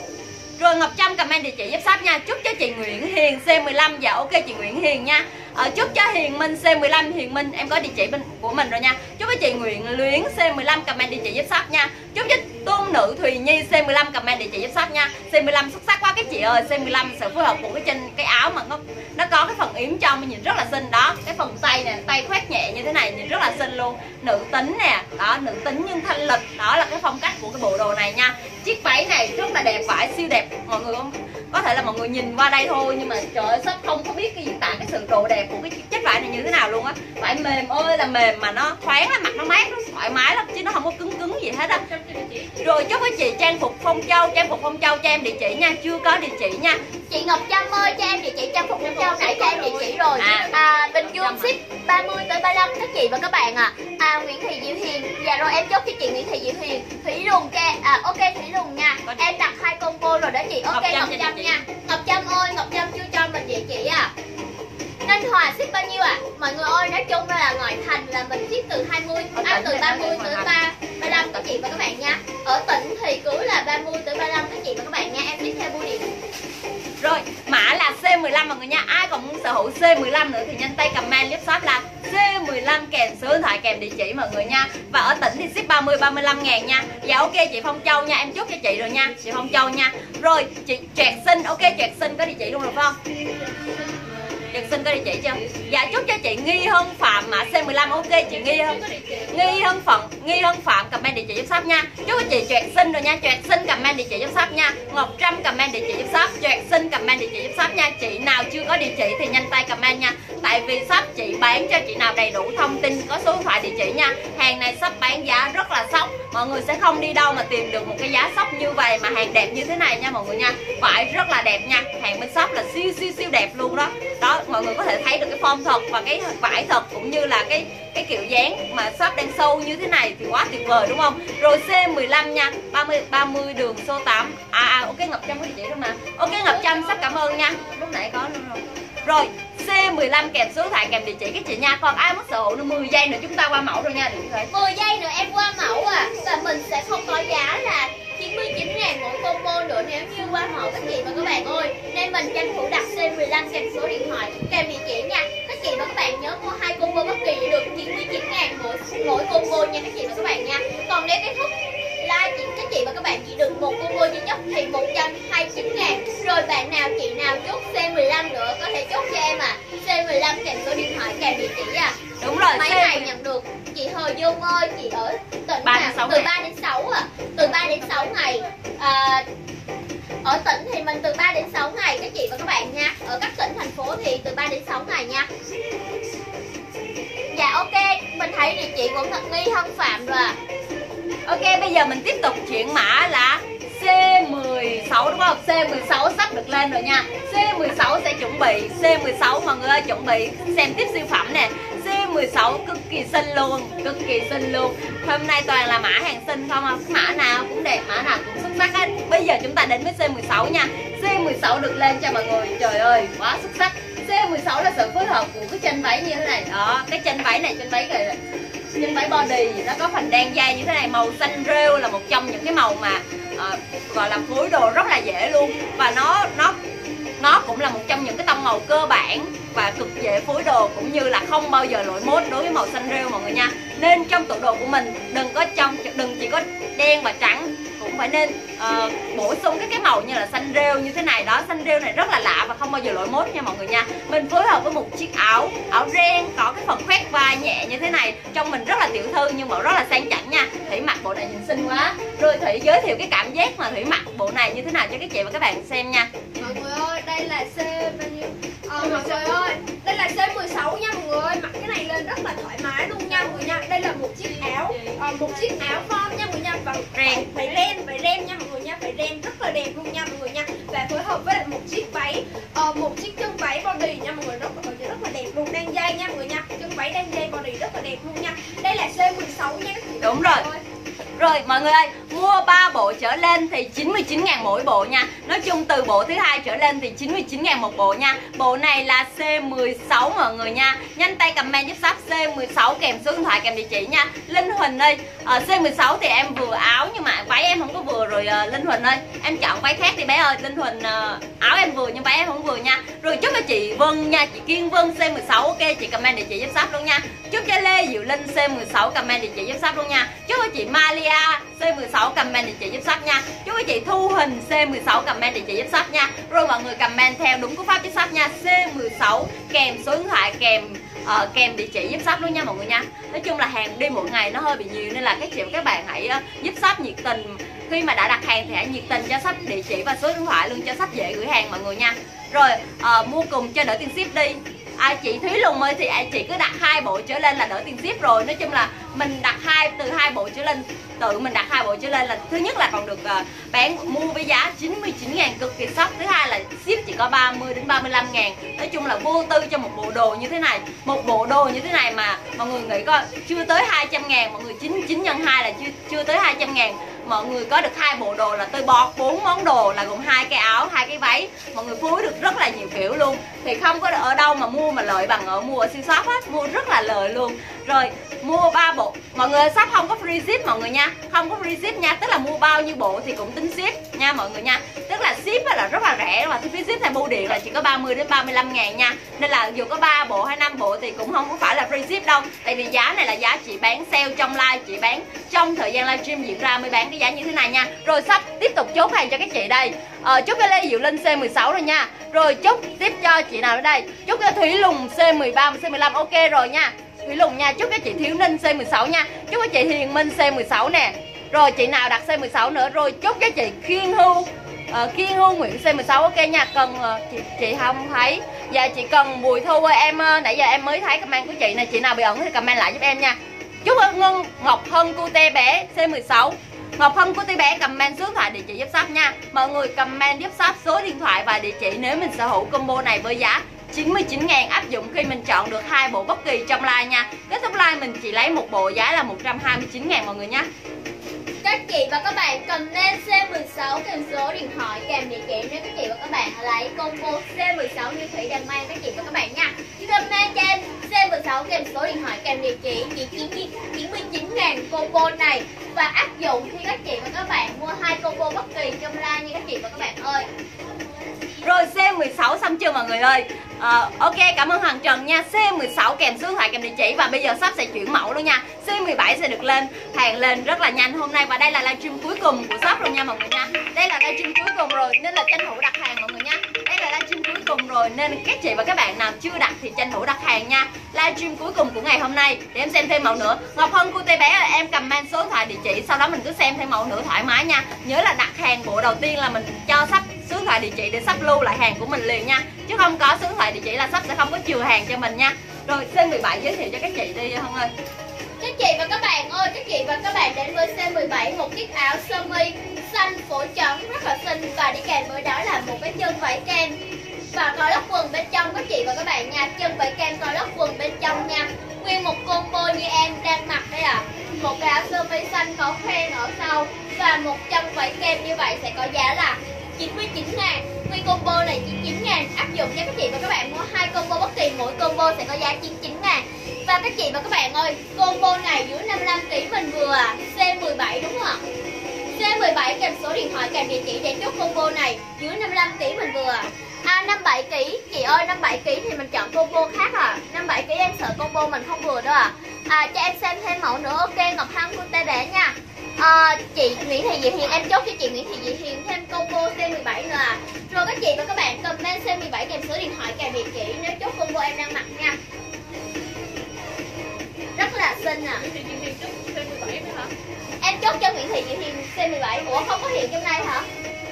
S1: Rồi Ngọc Trâm comment địa chỉ giúp shop nha. Chúc cho chị Nguyễn Hiền C mười lăm. Dạ ok chị Nguyễn Hiền nha. Ờ, chúc cho Hiền Minh C mười lăm. Hiền Minh em có địa chỉ bên của mình rồi nha. Chúc cho chị Nguyễn Luyến C mười lăm comment địa chỉ giúp shop nha. Chúc cho Tôn Nữ Thùy Nhi C mười lăm comment địa chỉ giúp shop nha. C mười lăm xuất sắc quá các chị ơi. C mười lăm sự phối hợp của cái trên cái áo mà nó nó có cái phần yếm trong nhìn rất là xinh đó. Cái phần tay nè, tay khoét nhẹ như thế này nhìn rất là xinh luôn. Nữ tính nè, đó nữ tính nhưng thanh lịch. Đó là cái phong cách của cái bộ đồ này nha. Chiếc váy này rất là đẹp, vải siêu đẹp. Mọi người không có thể là mọi người nhìn qua đây thôi nhưng mà trời ơi shop không có biết cái diễn tả cái sự đồ đẹp của cái chất vải này như thế nào luôn á. Vải mềm ơi là mềm mà nó thoáng á, mặt nó mát, nó thoải mái lắm chứ nó không có cứng cứng gì hết á. Rồi chúc với chị trang phục Phong Châu, trang phục Phong Châu cho em địa chỉ nha, chưa có địa chỉ nha.
S2: Chị Ngọc Trâm ơi cho em địa chỉ trang phục Phong Châu nãy cho em địa chỉ rồi.
S1: À,
S2: à Bình Dương ship ba mươi tới ba mươi lăm các chị và các bạn à. À Nguyễn Thị Diệu Hiền. Dạ rồi em chốt cho chị Nguyễn Thị Diệu Hiền. Thủy Lùng ke à ok Thủy Lùng nha. Em đặt hai combo rồi đó chị. Ok Ngọc, Ngọc Trâm nha. Ngọc Trâm ơi, Ngọc Trâm chưa cho mình địa chỉ à. Ninh Hòa ship bao nhiêu ạ? À? Mọi người ơi, nói chung là ngoại thành là mình ship từ hai mươi, à, từ ba mươi tới ba mươi lăm các chị và các bạn nha. Ở tỉnh thì cứ là ba mươi tới ba mươi lăm các chị và các bạn nha. Em ship theo bưu điện.
S1: Rồi, mã là C mười lăm mọi người nha. Ai còn muốn sở hữu C mười lăm nữa thì nhanh tay comment giúp shop là C mười lăm kèm số điện thoại kèm địa chỉ mọi người nha. Và ở tỉnh thì ship ba mươi ba mươi lăm ngàn nha. Dạ ok chị Phong Châu nha, em chốt cho chị rồi nha, chị Phong Châu nha. Rồi, chị Trẹt Sinh, ok Trẹt Sinh có địa chỉ luôn rồi phải không? Trẹt Sinh có địa chỉ chưa? Dạ chốt cho chị Nghi Hân Phạm mã C mười lăm, ok chị Nghi Hân Nghi Hân Phạm, Nghi Hân Phạm comment địa chỉ giúp shop nha. Chúc cho chị Trẹt Sinh rồi nha, Trẹt Sinh comment địa chỉ giúp shop nha. Ngọc Trâm comment địa chỉ giúp shop, Trẹt Sinh comment địa chỉ giúp shop nha. Chị nào chưa có địa chỉ thì nhanh tay comment nha. Tại vì shop chị bán cho chị nào đầy đủ thông tin, có số điện thoại địa chỉ nha. Hàng này shop bán giá rất là sốc, mọi người sẽ không đi đâu mà tìm được một cái giá sốc như vậy mà hàng đẹp như thế này nha mọi người nha. Vải rất là đẹp nha, hàng bên shop là siêu siêu siêu đẹp luôn đó. Đó mọi người có thể thấy được cái form thật và cái vải thật cũng như là cái cái kiểu dáng mà shop đang sâu như thế này thì quá tuyệt vời đúng không? Rồi C mười lăm nha, ba mươi ba mươi đường số tám. À, à ok Ngọc Trâm có địa chỉ đâu mà. Ok Ngọc Trâm sắp cảm ơn nha. Lúc nãy có luôn rồi. Rồi C mười lăm kèm số điện thoại kèm địa chỉ các chị nha. Còn ai muốn sở hữu nữa mười giây nữa chúng ta qua mẫu rồi nha. Được rồi.
S2: mười giây nữa em qua mẫu à. Và mình sẽ không có giá là chín mươi chín ngàn mỗi combo nữa nếu như qua mẫu các chị và các bạn ơi. Nên mình tranh thủ đặt C mười lăm kèm số điện thoại kèm địa chỉ nha. Các chị và các bạn nhớ mua hai combo bất kỳ để được chín mươi chín ngàn mỗi mỗi combo nha các chị và các bạn nha. Còn nếu kết thúc like chị, các chị và các bạn chỉ được một combo duy nhất thì một trăm hai mươi chín ngàn. Rồi bạn nào chị nào chốt C mười lăm nữa có thể chốt cho em à. C mười lăm kèm số điện thoại kèm địa chỉ à.
S1: Đúng rồi.
S2: Mấy ngày nhận được chị Hờ Dương ơi, chị ở tỉnh nào? Từ ba đến sáu à. Từ ba đến sáu ngày. À, ở tỉnh thì mình từ ba đến sáu ngày các chị và các bạn nha. Ở các tỉnh thành phố thì từ ba đến sáu ngày nha. Dạ ok, mình thấy địa chỉ của Nghi Hân Phạm rồi à.
S1: Ok bây giờ mình tiếp tục chuyển mã là C mười sáu đúng không? C mười sáu sắp được lên rồi nha. C mười sáu sẽ chuẩn bị C mười sáu mọi người ơi, chuẩn bị xem tiếp siêu phẩm nè. C mười sáu cực kỳ xinh luôn, cực kỳ xinh luôn. Hôm nay toàn là mã hàng xinh không à. Mã nào cũng đẹp, mã nào cũng xuất sắc hết. Bây giờ chúng ta đến với C mười sáu nha. C mười sáu được lên cho mọi người. Trời ơi, quá xuất sắc. C mười sáu là sự phối hợp của cái chân váy như thế này. Đó, cái chân váy này, chân váy kìa. Chân váy body nó có phần đan dây như thế này, màu xanh rêu là một trong những cái màu mà uh, gọi là phối đồ rất là dễ luôn. Và nó nó nó cũng là một trong những cái tông màu cơ bản và cực dễ phối đồ, cũng như là không bao giờ lỗi mốt đối với màu xanh rêu mọi người nha. Nên trong tủ đồ của mình đừng có trong đừng chỉ có đen và trắng, cũng phải nên uh, bổ sung các cái màu như là xanh rêu như thế này đó. Xanh rêu này rất là lạ và không bao giờ lỗi mốt nha mọi người nha. Mình phối hợp với một chiếc áo áo ren có cái phần khoét vai nhẹ như thế này, trong mình rất là tiểu thư nhưng mà rất là sang chảnh nha. Thủy mặc bộ này nhìn xinh quá. Rồi Thủy giới thiệu cái cảm giác mà Thủy mặc bộ này như thế nào cho các chị và các bạn xem nha.
S3: Mọi người ơi, đây là C bao nhiêu? Ờ, mọi người ơi, đây là C mười sáu nha mọi người ơi. Mặc cái này lên rất là thoải mái luôn nha mọi người nha. Đây là một chiếc áo, uh, một chiếc áo form nha mọi người nha. Và
S1: ren,
S3: phải ren, phải ren nha mọi người nha. Phải ren rất là đẹp luôn nha mọi người nha. Và phối hợp với lại một chiếc váy, uh, một chiếc chân váy body nha mọi người, rất là rất là đẹp luôn. Đan dây nha mọi người nha. Chân váy đan dây body rất là đẹp luôn nha. Đây là C mười sáu nha các chị.
S1: Đúng rồi. Rồi mọi người ơi, mua ba bộ trở lên thì chín mươi chín ngàn mỗi bộ nha. Nói chung từ bộ thứ hai trở lên thì chín mươi chín ngàn một bộ nha. Bộ này là C mười sáu mọi người nha. Nhanh tay comment giúp shop C mười sáu kèm số điện thoại kèm địa chỉ nha. Linh Huỳnh ơi, ở C mười sáu thì em vừa áo nhưng mà váy em không có vừa rồi. uh, Linh Huỳnh ơi, em chọn váy khác đi bé ơi. Linh Huỳnh, uh, áo em vừa nhưng váy em không vừa nha. Rồi chúc cho chị Vân nha, chị Kiên Vân C mười sáu, ok chị comment địa chỉ giúp shop luôn nha. Chúc cho Lê Diệu Linh C mười sáu comment địa chỉ giúp shop luôn nha. Chúc cho chị Malia C mười sáu comment địa chỉ giúp shop nha. Chúc cho chị Thu Hình C mười sáu comment địa chỉ giúp shop nha. Rồi mọi người comment theo đúng cú pháp giúp shop nha. C mười sáu kèm số điện thoại kèm uh, kèm địa chỉ giúp shop luôn nha mọi người nha. Nói chung là hàng đi mỗi ngày nó hơi bị nhiều nên là các chị và các bạn hãy uh, giúp shop nhiệt tình. Khi mà đã đặt hàng thì hãy nhiệt tình cho shop địa chỉ và số điện thoại luôn cho shop dễ gửi hàng mọi người nha. Rồi uh, mua cùng cho đỡ tiền ship đi. À, chị Thúy Lùng ơi thì à, chị cứ đặt hai bộ trở lên là đỡ tiền ship rồi. Nói chung là mình đặt hai từ hai bộ trở lên, tự mình đặt hai bộ trở lên là thứ nhất là còn được uh, bán mua với giá chín mươi chín ngàn cực kỳ sốc. Thứ hai là ship chỉ có ba mươi đến ba mươi lăm ngàn. Nói chung là vô tư cho một bộ đồ như thế này. Một bộ đồ như thế này mà mọi người nghĩ coi chưa tới hai trăm ngàn, mọi người chín mươi chín nhân hai là chưa chưa tới hai trăm ngàn. mọi người có được hai bộ đồ là tôi bọt bốn món đồ là gồm hai cái áo, hai cái váy, mọi người phối được rất là nhiều kiểu luôn. Thì không có ở đâu mà mua mà lợi bằng ở mua ở siêu shop hết, mua rất là lời luôn. Rồi mua ba bộ, mọi người shop không có free ship mọi người nha, không có free ship nha, tức là mua bao nhiêu bộ thì cũng tính ship nha mọi người nha. Tức là ship là rất là rẻ, và phí ship theo bưu điện là chỉ có ba mươi đến ba mươi lăm ngàn nha. Nên là dù có ba bộ hay năm bộ thì cũng không có phải là free ship đâu. Tại vì giá này là giá chị bán sale trong live, chị bán trong thời gian livestream diễn ra mới bán cái giá như thế này nha. Rồi sắp tiếp tục chốt hàng cho các chị đây. Ờ, chốt cho Lê Diệu Linh C mười sáu rồi nha. Rồi chốt tiếp cho chị nào ở đây, chốt cho Thủy Lùng C mười ba và C mười lăm, ok rồi nha. Thủy Lùng nha, chúc cho chị Thiếu Ninh C mười sáu nha. Chúc cho chị Hiền Minh C mười sáu nè. Rồi chị nào đặt C mười sáu nữa. Rồi chúc cho chị Kiên Hưu uh, Kiên Hưu Nguyễn C mười sáu, ok nha. Cần uh, chị chị không thấy. Dạ chị cần Bùi Thu ơi, em uh, nãy giờ em mới thấy comment của chị nè. Chị nào bị ẩn thì comment lại giúp em nha. Chúc Ngân Ngọc Hân Cute bé C mười sáu. Ngọc Hân Cute bé comment số điện thoại địa chỉ giúp shop nha. Mọi người comment giúp shop số điện thoại và địa chỉ nếu mình sở hữu combo này với giá chín mươi chín ngàn, áp dụng khi mình chọn được hai bộ bất kỳ trong live nha. Kết thúc live mình chỉ lấy một bộ giá là một trăm hai mươi chín ngàn mọi người nha.
S2: Các chị và các bạn comment C mười sáu kèm số điện thoại kèm địa chỉ nếu các chị và các bạn lấy combo C mười sáu như Thủy đang mang các chị và các bạn nha. Comment cho em C mười sáu kèm số điện thoại kèm địa chỉ chỉ chín mươi chín ngàn combo này, và áp dụng khi các chị và các bạn mua hai combo bất kỳ trong live nha các chị và các bạn ơi.
S1: Rồi C mười sáu xong chưa mọi người ơi? à, Ok, cảm ơn Hoàng Trần nha. C mười sáu kèm số điện thoại kèm địa chỉ. Và bây giờ shop sẽ chuyển mẫu luôn nha. C mười bảy sẽ được lên hàng lên rất là nhanh hôm nay. Và đây là livestream cuối cùng của shop rồi nha mọi người nha. Đây là livestream cuối cùng rồi nên là tranh thủ đặt hàng mọi người nha. Đây là livestream cuối cùng rồi nên các chị và các bạn nào chưa đặt thì tranh thủ đặt hàng nha. Livestream cuối cùng của ngày hôm nay. Để em xem thêm mẫu nữa. Ngọc Hân Cute bé là em comment số điện thoại địa chỉ, sau đó mình cứ xem thêm mẫu nữa thoải mái nha. Nhớ là đặt hàng bộ đầu tiên là mình cho shop số điện thoại địa chỉ để shop lưu lại hàng của mình liền nha, chứ không có số điện thoại địa chỉ là shop sẽ không có chừa hàng cho mình nha. Rồi C mười bảy giới thiệu cho các chị đi Hân ơi.
S2: Các chị và các bạn ơi, các chị và các bạn đến với C mười bảy, một chiếc áo sơ mi xanh phổ trắng rất là xinh, và đi kèm với đó là một cái chân vải kem và có lót quần bên trong các chị và các bạn nha. Chân vải kem có lót quần bên trong nha. Nguyên một combo như em đang mặc đây à. Một cái áo sơ mi xanh có khoen ở sau và một chân vải kem như vậy sẽ có giá là chín mươi chín ngàn. Nguyên combo này chín mươi chín ngàn, áp dụng cho các chị và các bạn mua hai combo bất kỳ, mỗi combo sẽ có giá chín mươi chín ngàn. Và các chị và các bạn ơi, combo này dưới năm mươi lăm ki lô gam mình vừa à, C mười bảy đúng không ạ? C mười bảy kèm số điện thoại kèm địa chỉ để chốt combo này dưới năm mươi lăm ki lô gam mình vừa à. À năm mươi bảy ki lô gam, chị ơi năm mươi bảy ki lô gam thì mình chọn combo khác à. năm mươi bảy ki lô gam em sợ combo mình không vừa đó à. À cho em xem thêm mẫu nữa, ok Ngọc Hân Cute bé nha. À, chị Nguyễn Thị Diệu Hiền em chốt cho chị Nguyễn Thị Diệu Hiền thêm combo C mười bảy nữa à. Rồi các chị và các bạn comment C mười bảy kèm số điện thoại kèm địa chỉ nếu chốt combo em đang mặc nha. Rất là xinh à. Em chốt cho Nguyễn Thị Diệu Hiền C mười bảy. Ủa không có hiện trong này hả?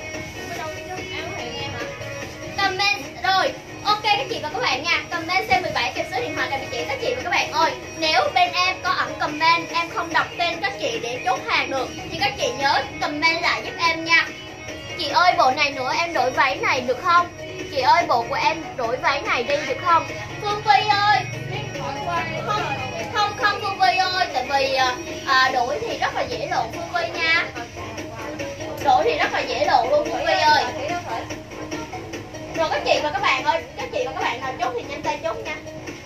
S2: Comment rồi. Ok các chị và các bạn nha, comment C mười bảy kèm số điện thoại kèm địa chỉ các chị và các bạn ơi. Nếu bên em có ẩn comment em không đọc tên các chị để chốt hàng được thì các chị nhớ comment lại giúp em nha. Chị ơi bộ này nữa em đổi váy này được không? Chị ơi bộ của em đổi váy này đi được không? Phương Vi ơi. Không không không Phương Vi ơi, tại vì à, đổi thì rất là dễ lộn Phương Vi nha. Đổi thì rất là dễ lộn luôn Phương Vi ơi. Rồi các chị và các bạn ơi, các chị và các bạn nào chốt thì nhanh tay chốt nha.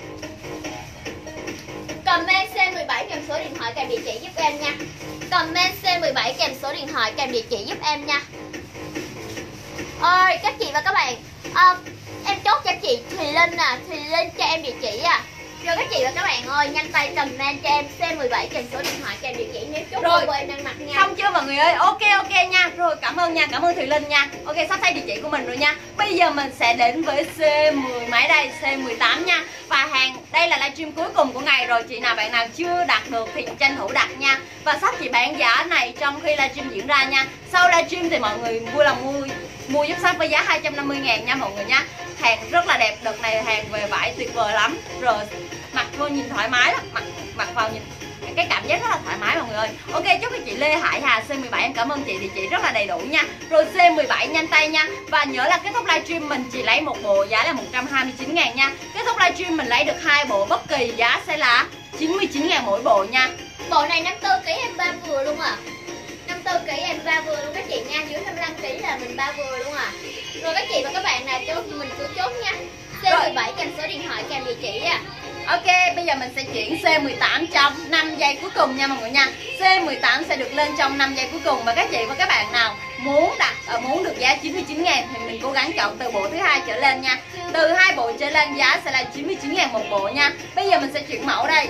S2: Comment C mười bảy kèm số điện thoại kèm địa chỉ giúp em nha. Comment C mười bảy kèm số điện thoại kèm địa chỉ giúp em nha. Ơi các chị và các bạn, à, em chốt cho chị Thùy Linh à, Thùy Linh cho em địa chỉ à. Rồi các chị và các bạn ơi, nhanh tay comment cho em C mười bảy kèm số điện thoại kèm địa chỉ nếu chốt combo em đang mặc nha.
S1: Xong chưa mọi người ơi? Ok ok nha. Rồi cảm ơn nha, cảm ơn Thùy Linh nha. Ok sắp thấy địa chỉ của mình rồi nha. Bây giờ mình sẽ đến với C mười mấy đây, C mười tám nha. Và hàng đây là livestream cuối cùng của ngày rồi. Chị nào bạn nào chưa đặt được thì tranh thủ đặt nha. Và sắp chị bán giá này trong khi livestream diễn ra nha. Sau livestream thì mọi người vui lòng mua mua giúp shop với giá hai trăm năm mươi ngàn nha mọi người nha. Hàng rất là đẹp, đợt này hàng về vải tuyệt vời lắm. Rồi mặc vô nhìn thoải mái lắm, mặc mặc vào nhìn cái cảm giác rất là thoải mái mọi người ơi. Ok chúc cho chị Lê Hải Hà C mười bảy em cảm ơn chị, địa chỉ rất là đầy đủ nha. Rồi C mười bảy nhanh tay nha. Và nhớ là kết thúc livestream mình chỉ lấy một bộ giá là một trăm hai mươi chín ngàn nha. Kết thúc livestream mình lấy được hai bộ bất kỳ giá sẽ là chín mươi chín ngàn mỗi bộ nha.
S2: Bộ này năm mươi tư ki lô gam em ba vừa luôn à. năm mươi tư mươi ký em ba vừa luôn các chị nha, dưới hai mươi lăm ký là mình ba vừa luôn à. Rồi các chị và các bạn nào chốt mình cứ chốt nha. C mười bảy kèm số điện thoại kèm địa chỉ à.
S1: Ok, bây giờ mình sẽ chuyển C mười tám trong năm giây cuối cùng nha mọi người nha. C mười tám sẽ được lên trong năm giây cuối cùng. Và các chị và các bạn nào muốn đặt uh, muốn được giá chín mươi chín ngàn thì mình cố gắng chọn từ bộ thứ hai trở lên nha. Từ hai bộ trở lên giá sẽ là chín mươi chín ngàn một bộ nha. Bây giờ mình sẽ chuyển mẫu đây.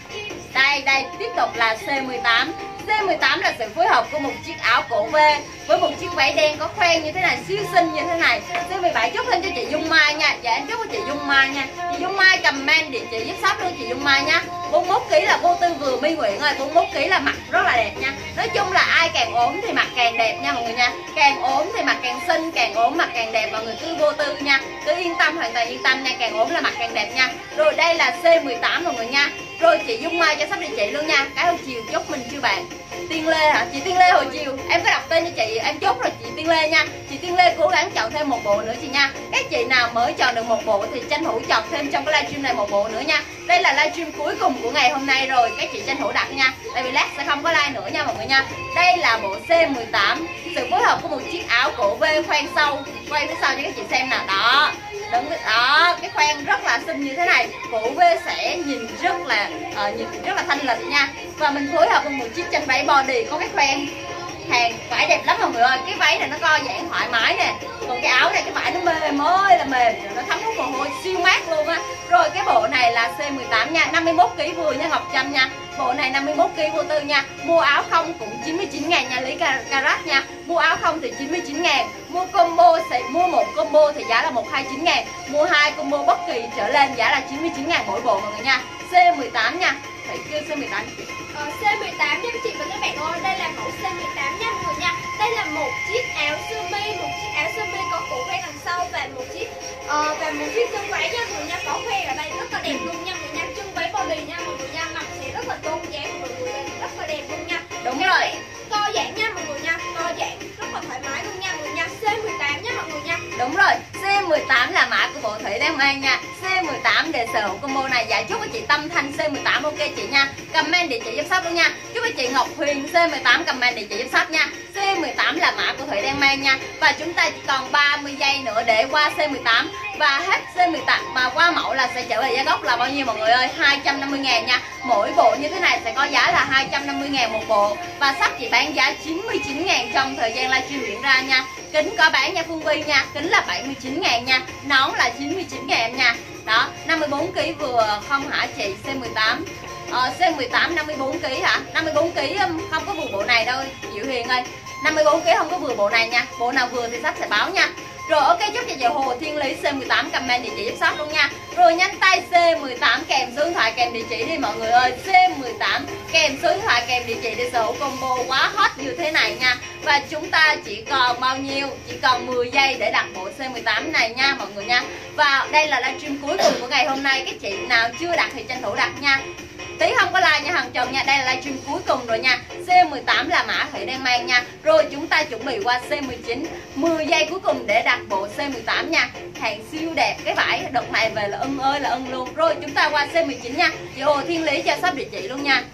S1: Đây, đây, tiếp tục là C mười tám. C mười tám là sự phối hợp của một chiếc áo cổ V với một chiếc váy đen có khoen như thế này, siêu xinh như thế này. C mười bảy chốt lên cho chị Dung Mai nha. Dạ em chốt cho chị Dung Mai nha. Chị Dung Mai comment địa chỉ giúp shop luôn chị Dung Mai nha. bốn mươi mốt ký là vô tư vừa My Nguyễn ơi, bốn mươi mốt ký là mặc rất là đẹp nha. Nói chung là ai càng ốm thì mặc càng đẹp nha mọi người nha. Càng ốm thì mặc càng xinh, càng ốm mặc càng đẹp, mọi người cứ vô tư nha. Cứ yên tâm, hoàn toàn yên tâm nha, càng ốm là mặc càng đẹp nha. Rồi đây là C mười tám mọi người nha. Rồi chị Dung Mai cho shop địa chỉ luôn nha. Cái hồi chiều chốt mình chưa bạn? Tiên Lê hả? Chị Tiên Lê hồi chiều em có đọc tên cho chị, em chốt rồi chị Tiên Lê nha. Chị Tiên Lê cố gắng chọn thêm một bộ nữa chị nha. Các chị nào mới chọn được một bộ thì tranh thủ chọn thêm trong cái livestream này một bộ nữa nha. Đây là livestream cuối cùng của ngày hôm nay rồi, các chị tranh thủ đặt nha. Tại vì lát sẽ không có like nữa nha mọi người nha. Đây là bộ C mười tám, sự phối hợp của một chiếc áo cổ V khoen sâu. Quay phía sau cho các chị xem nào. Đó, đứng đó, cái khoen rất là xinh như thế này. Cổ V sẽ nhìn rất là uh, nhìn rất là thanh lịch nha. Và mình phối hợp với một chiếc chân váy body có cái khoen. Hàng vải đẹp lắm mọi người ơi. Cái váy này nó co giãn thoải mái nè. Còn cái áo này cái vải nó mềm ơi là mềm, nó thấm hút mồ hôi siêu mát luôn á. Rồi cái bộ này là C mười tám nha, năm mươi mốt ký vừa nha Ngọc Trâm nha. Bộ này năm mươi mốt ký vô tư nha. Mua áo không cũng chín mươi chín ngàn nha, Lý Carat nha. Mua áo không thì chín mươi chín ngàn. Mua combo sẽ mua một combo thì giá là một trăm hai mươi chín ngàn. Mua hai combo bất kỳ trở lên giá là chín mươi chín ngàn mỗi bộ mọi người nha. C mười tám nha. Phải kêu C mười tám.
S3: Ờ, C mười tám nha các chị và các bạn ơi, đây là mẫu C mười tám nha mọi người nha. Đây là một chiếc áo sơ mi, một chiếc áo sơ mi có cổ khoen đằng sau và một chiếc uh, và một chiếc chân váy nha mọi người nha, có khoen ở đây rất là đẹp luôn nha mọi người nha. Chân váy body nha mọi người nha, mặc sẽ rất là tôn dáng mọi người, rất là đẹp luôn nha.
S1: Đúng
S3: Các
S1: rồi.
S3: bạn co giãn nha mọi người nha, co giãn rất là thoải mái luôn nha mọi người nha. C mười tám nha mọi người nha.
S1: Đúng rồi, C mười tám là mã của bộ Thủy đang mang nha. C mười tám để sở hữu combo này. Dạ chúc các chị Tâm Thanh C mười tám ok chị nha. Comment địa chỉ giúp shop luôn nha. Chúc các chị Ngọc Huyền C mười tám comment địa chỉ giúp shop nha. C mười tám là mã của Thủy đang mang nha. Và chúng ta chỉ còn ba mươi giây nữa để qua C mười tám. Và hết C mười tám mà qua mẫu là sẽ trở về giá gốc là bao nhiêu mọi người ơi? hai trăm năm mươi ngàn nha. Mỗi bộ như thế này sẽ có giá là hai trăm năm mươi ngàn một bộ. Và shop chỉ bán giá chín mươi chín ngàn trong thời gian livestream diễn ra nha. Kính có bán nha Phương Vi nha. Kính là bảy mươi chín ngàn nha. Nón là chín mươi chín ngàn nha. Đó, năm mươi bốn ký vừa không hả chị? C mười tám. Ờ, C mười tám năm mươi bốn ký hả? năm mươi bốn ký không có vừa bộ này đâu Diệu Hiền ơi. năm mươi bốn ký không có vừa bộ này nha. Bộ nào vừa thì shop sẽ báo nha. Rồi ok, chúc cho chị Hồ Thiên Lý C mười tám comment địa chỉ giúp shop luôn nha. Rồi nhanh tay C mười tám kèm số điện thoại kèm địa chỉ đi mọi người ơi. C mười tám kèm số điện thoại kèm địa chỉ để sở hữu combo quá hot như thế này nha. Và chúng ta chỉ còn bao nhiêu? Chỉ còn mười giây để đặt bộ C mười tám này nha mọi người nha. Và đây là livestream cuối cùng của ngày hôm nay. Các chị nào chưa đặt thì tranh thủ đặt nha. Tí không có like nha Hằng Trần nha. Đây là livestream cuối cùng rồi nha. C mười tám là mã Thủy đang mang nha. Rồi chúng ta chuẩn bị qua C mười chín. mười giây cuối cùng để đặt bộ C mười tám nha. Hàng siêu đẹp. Cái vải đợt này về là ưng ơi là ưng luôn. Rồi chúng ta qua C mười chín nha. Chị Hồ Thiên Lý cho shop địa chỉ luôn nha.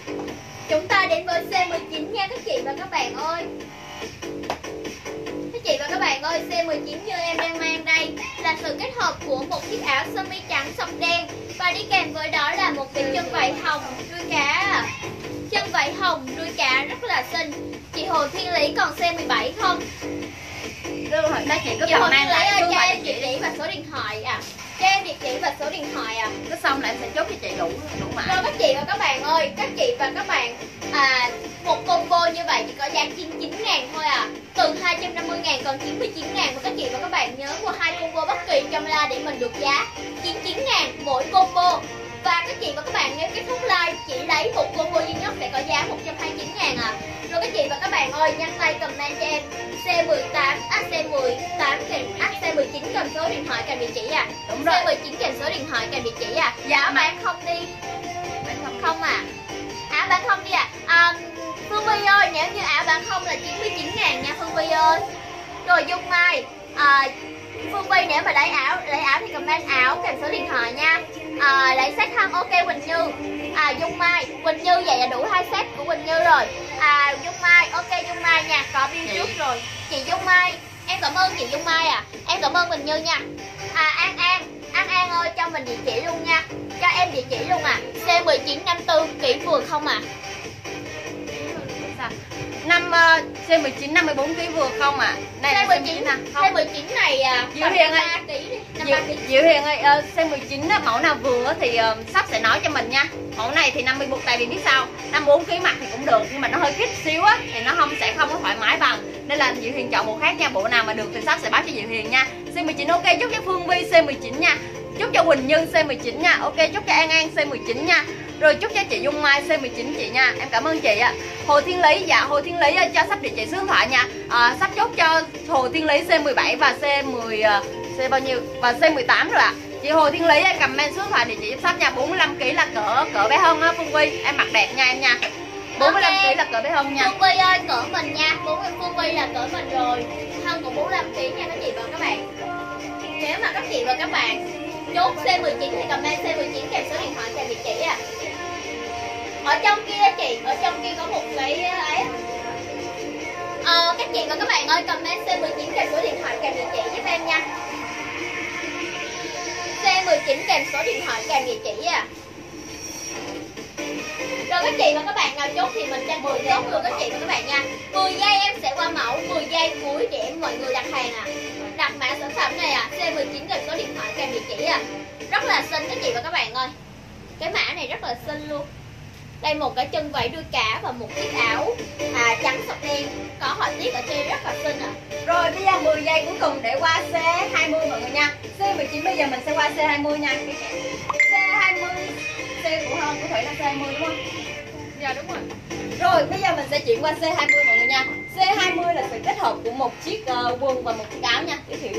S2: Chúng ta đến với C mười chín nha các chị và các bạn ơi. Các chị và các bạn ơi, C mười chín như em đang mang đây là sự kết hợp của một chiếc áo sơ mi trắng sọc đen và đi kèm với đó là một cái chân váy hồng đuôi cá. Chân váy hồng đuôi cá rất là xinh. Chị Hồ Thiên Lý còn C mười bảy không?
S1: Rồi đó chị có
S2: Chị Hồ
S1: comment
S2: Thiên Lý
S1: lại
S2: ơi,
S1: phương
S2: cho
S1: và
S2: em
S1: địa
S2: địa
S1: chỉ
S2: chỉ và số điện thoại à. Cho em địa chỉ và số điện thoại à.
S1: Cái xong là em sẽ chốt cho chị đủ đủ mã.
S2: Rồi các chị và các bạn ơi, các chị và các bạn à, một combo như vậy chỉ có giá chín mươi chín ngàn thôi à. Từ hai trăm năm mươi ngàn còn chín mươi chín ngàn. Và các chị và các bạn nhớ mua hai combo bất kỳ trong la để mình được giá chín mươi chín ngàn mỗi combo. Và các chị và các bạn nếu kết thúc live chỉ lấy một combo duy nhất sẽ có giá một trăm hai mươi chín ngàn à. Rồi các chị và các bạn ơi, nhanh tay comment cho em C mười tám, à C mười tám kèm à, C mười chín kèm số điện thoại kèm địa chỉ à.
S1: Đúng rồi.
S2: C mười chín kèm số điện thoại kèm địa chỉ à.
S1: Dạ mà
S2: Bán không đi. Bán không không à. À bán không đi à. à Phương Vi ơi, nếu như áo bán không là chín mươi chín ngàn nha Phương Vi ơi. Rồi Dung Mai à, Phương Vi nếu mà lấy áo lấy áo thì comment áo kèm số điện thoại nha. à, lấy set thân. Ok Quỳnh Như, à Dung Mai, Quỳnh Như vậy là đủ hai set của Quỳnh Như rồi. À Dung Mai, ok Dung Mai nha, có bill trước rồi. Chị Dung Mai, em cảm ơn chị Dung Mai à, em cảm ơn Quỳnh Như nha. À An An, An An ơi cho mình địa chỉ luôn nha, cho em địa chỉ luôn à. C mười chín năm tư kỹ vừa không à?
S1: Năm uh, C mười chín năm mươi bốn ký vừa không ạ? À?
S2: C mười chín nè, C mười chín này à,
S1: Diệu Hiền ơi, Diệu, Diệu Hiền ơi, uh, C mười chín đó, mẫu nào vừa thì uh, sắp sẽ nói cho mình nha. Mẫu này thì năm mươi bốn, tại vì biết sao, năm mươi bốn ký mặc thì cũng được nhưng mà nó hơi kít xíu á thì nó không sẽ không có thoải mái bằng. Nên là Diệu Hiền chọn bộ khác nha, bộ nào mà được thì sắp sẽ báo cho Diệu Hiền nha. C mười chín ok, chúc cho Phương Vi C mười chín nha. Chúc cho Quỳnh Như C mười chín nha. Ok, chúc cho An An C mười chín nha. Rồi chúc cho chị Dung Mai C mười chín chị nha. Em cảm ơn chị ạ. Hồ Thiên Lý, dạ Hồ Thiên Lý cho sắp địa chỉ số điện thoại nha. À, sắp chốt cho Hồ Thiên Lý C mười bảy và C mười C bao nhiêu và C mười tám rồi ạ. À. Chị Hồ Thiên Lý comment số điện thoại địa chỉ giúp sắp nha. bốn mươi lăm ký là cỡ cỡ bé hơn á Phương Vi. Em mặc đẹp nha em nha. bốn mươi lăm ký là cỡ bé hơn nha.
S2: Phương Vi ơi cỡ mình nha. bốn mươi Phương Vi là cỡ mình rồi. Thân của bốn mươi lăm ký nha các chị và các bạn. Nếu mà các chị và các bạn chốt C mười chín thì comment C mười chín kèm số điện thoại kèm địa chỉ à. Ở trong kia chị, ở trong kia có một cái ấy. Ờ, các chị và các bạn ơi comment C mười chín kèm số điện thoại kèm địa chỉ giúp em nha. C mười chín kèm số điện thoại kèm địa chỉ à. Rồi các chị và các bạn nào chốt thì mình tranh thủ chốt luôn các chị và các bạn nha. mười giây em sẽ qua mẫu, mười giây cuối để mọi người đặt hàng à. Đặt mã sản phẩm này à, C mười chín kèm số điện thoại kèm địa chỉ à. Rất là xinh các chị và các bạn ơi. Cái mã này rất là xinh luôn. Đây một cái chân váy đuôi cá và một chiếc áo à, trắng sọc đen, có họa tiết ở trên rất là xinh ạ. À.
S1: Rồi bây giờ mười giây cuối cùng để qua C hai mươi mọi người nha. C mười chín bây giờ mình sẽ qua C hai mươi nha. C hai mươi, C của Hân, của Thủy là C hai mươi đúng không? Dạ đúng rồi. Rồi bây giờ mình sẽ chuyển qua C hai mươi mọi người nha. C hai mươi là sự kết hợp của một chiếc uh, quần và một chiếc áo nha. Giới thiệu.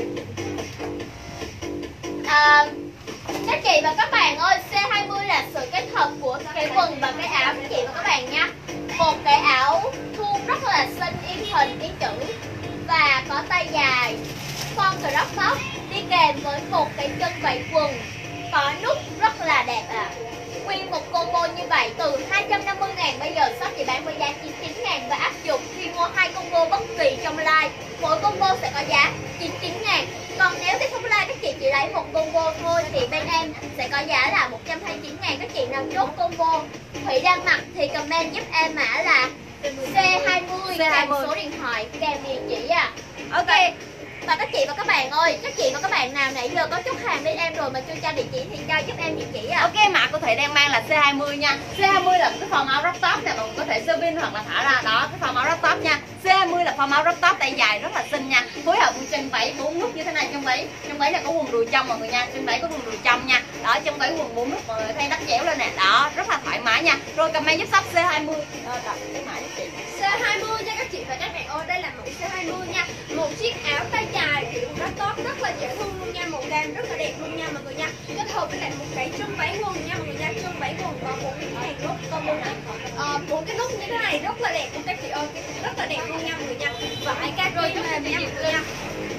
S2: À, các chị và các bạn ơi, C hai mươi là sự kết hợp của cái quần và cái áo các chị và các bạn nha. Một cái áo thun rất là xinh, yếm hình, yếm chữ và có tay dài, form crop top đi kèm với một cái chân váy quần có nút rất là đẹp à. Nguyên một combo như vậy từ hai trăm năm mươi ngàn bây giờ shop chỉ bán với giá chín mươi chín ngàn và áp dụng khi mua hai combo bất kỳ trong live. Mỗi combo sẽ có giá chín mươi chín ngàn. Còn nếu tiếp không live các chị chỉ lấy một combo thôi thì bên em sẽ có giá là một trăm hai mươi chín ngàn. Các chị nào chốt combo Thủy đang mặc thì comment giúp em mã là C hai mươi kèm số điện thoại kèm địa chỉ à.
S1: Ok.
S2: Và các chị và các bạn ơi, các chị và các bạn nào nãy giờ có chốt hàng bên em rồi mà chưa cho địa chỉ thì cho giúp em địa chỉ à.
S1: Ok, mã của Thủy đang mang là C hai mươi nha. C hai mươi là cái form áo crop top nè, mọi người có thể sơ vin hoặc là thả ra đó, cái form áo crop top nha. C hai mươi là form áo crop top tay dài rất là xinh nha. Phối hợp với chân váy bốn nút như thế này, trong váy, trong váy là có quần đùi trong mọi người nha, chân váy có quần đùi trong nha. Đó, trong váy quần bốn nút mọi người thấy đắp chéo lên nè. Đó, rất là thoải mái nha. Rồi comment giúp shop C hai mươi. Ờ, đọc cái mã giúp chị.
S3: C hai mươi nha các chị và các bạn ơi, đây là mẫu C hai mươi nha. Một chiếc áo tay dài kiểu rất tốt, rất là dễ thương luôn nha, màu cam rất là đẹp luôn nha mọi người nha. Kết hợp với lại một cái chân váy quần nha mọi người nha, chân váy quần có bốn cái hàng nút, có bốn cái ờ, bốn cái nút như thế này rất là đẹp luôn các chị ơi, rất là đẹp luôn nha mọi người nha. Và hai ca rồi mềm nha mọi người nha.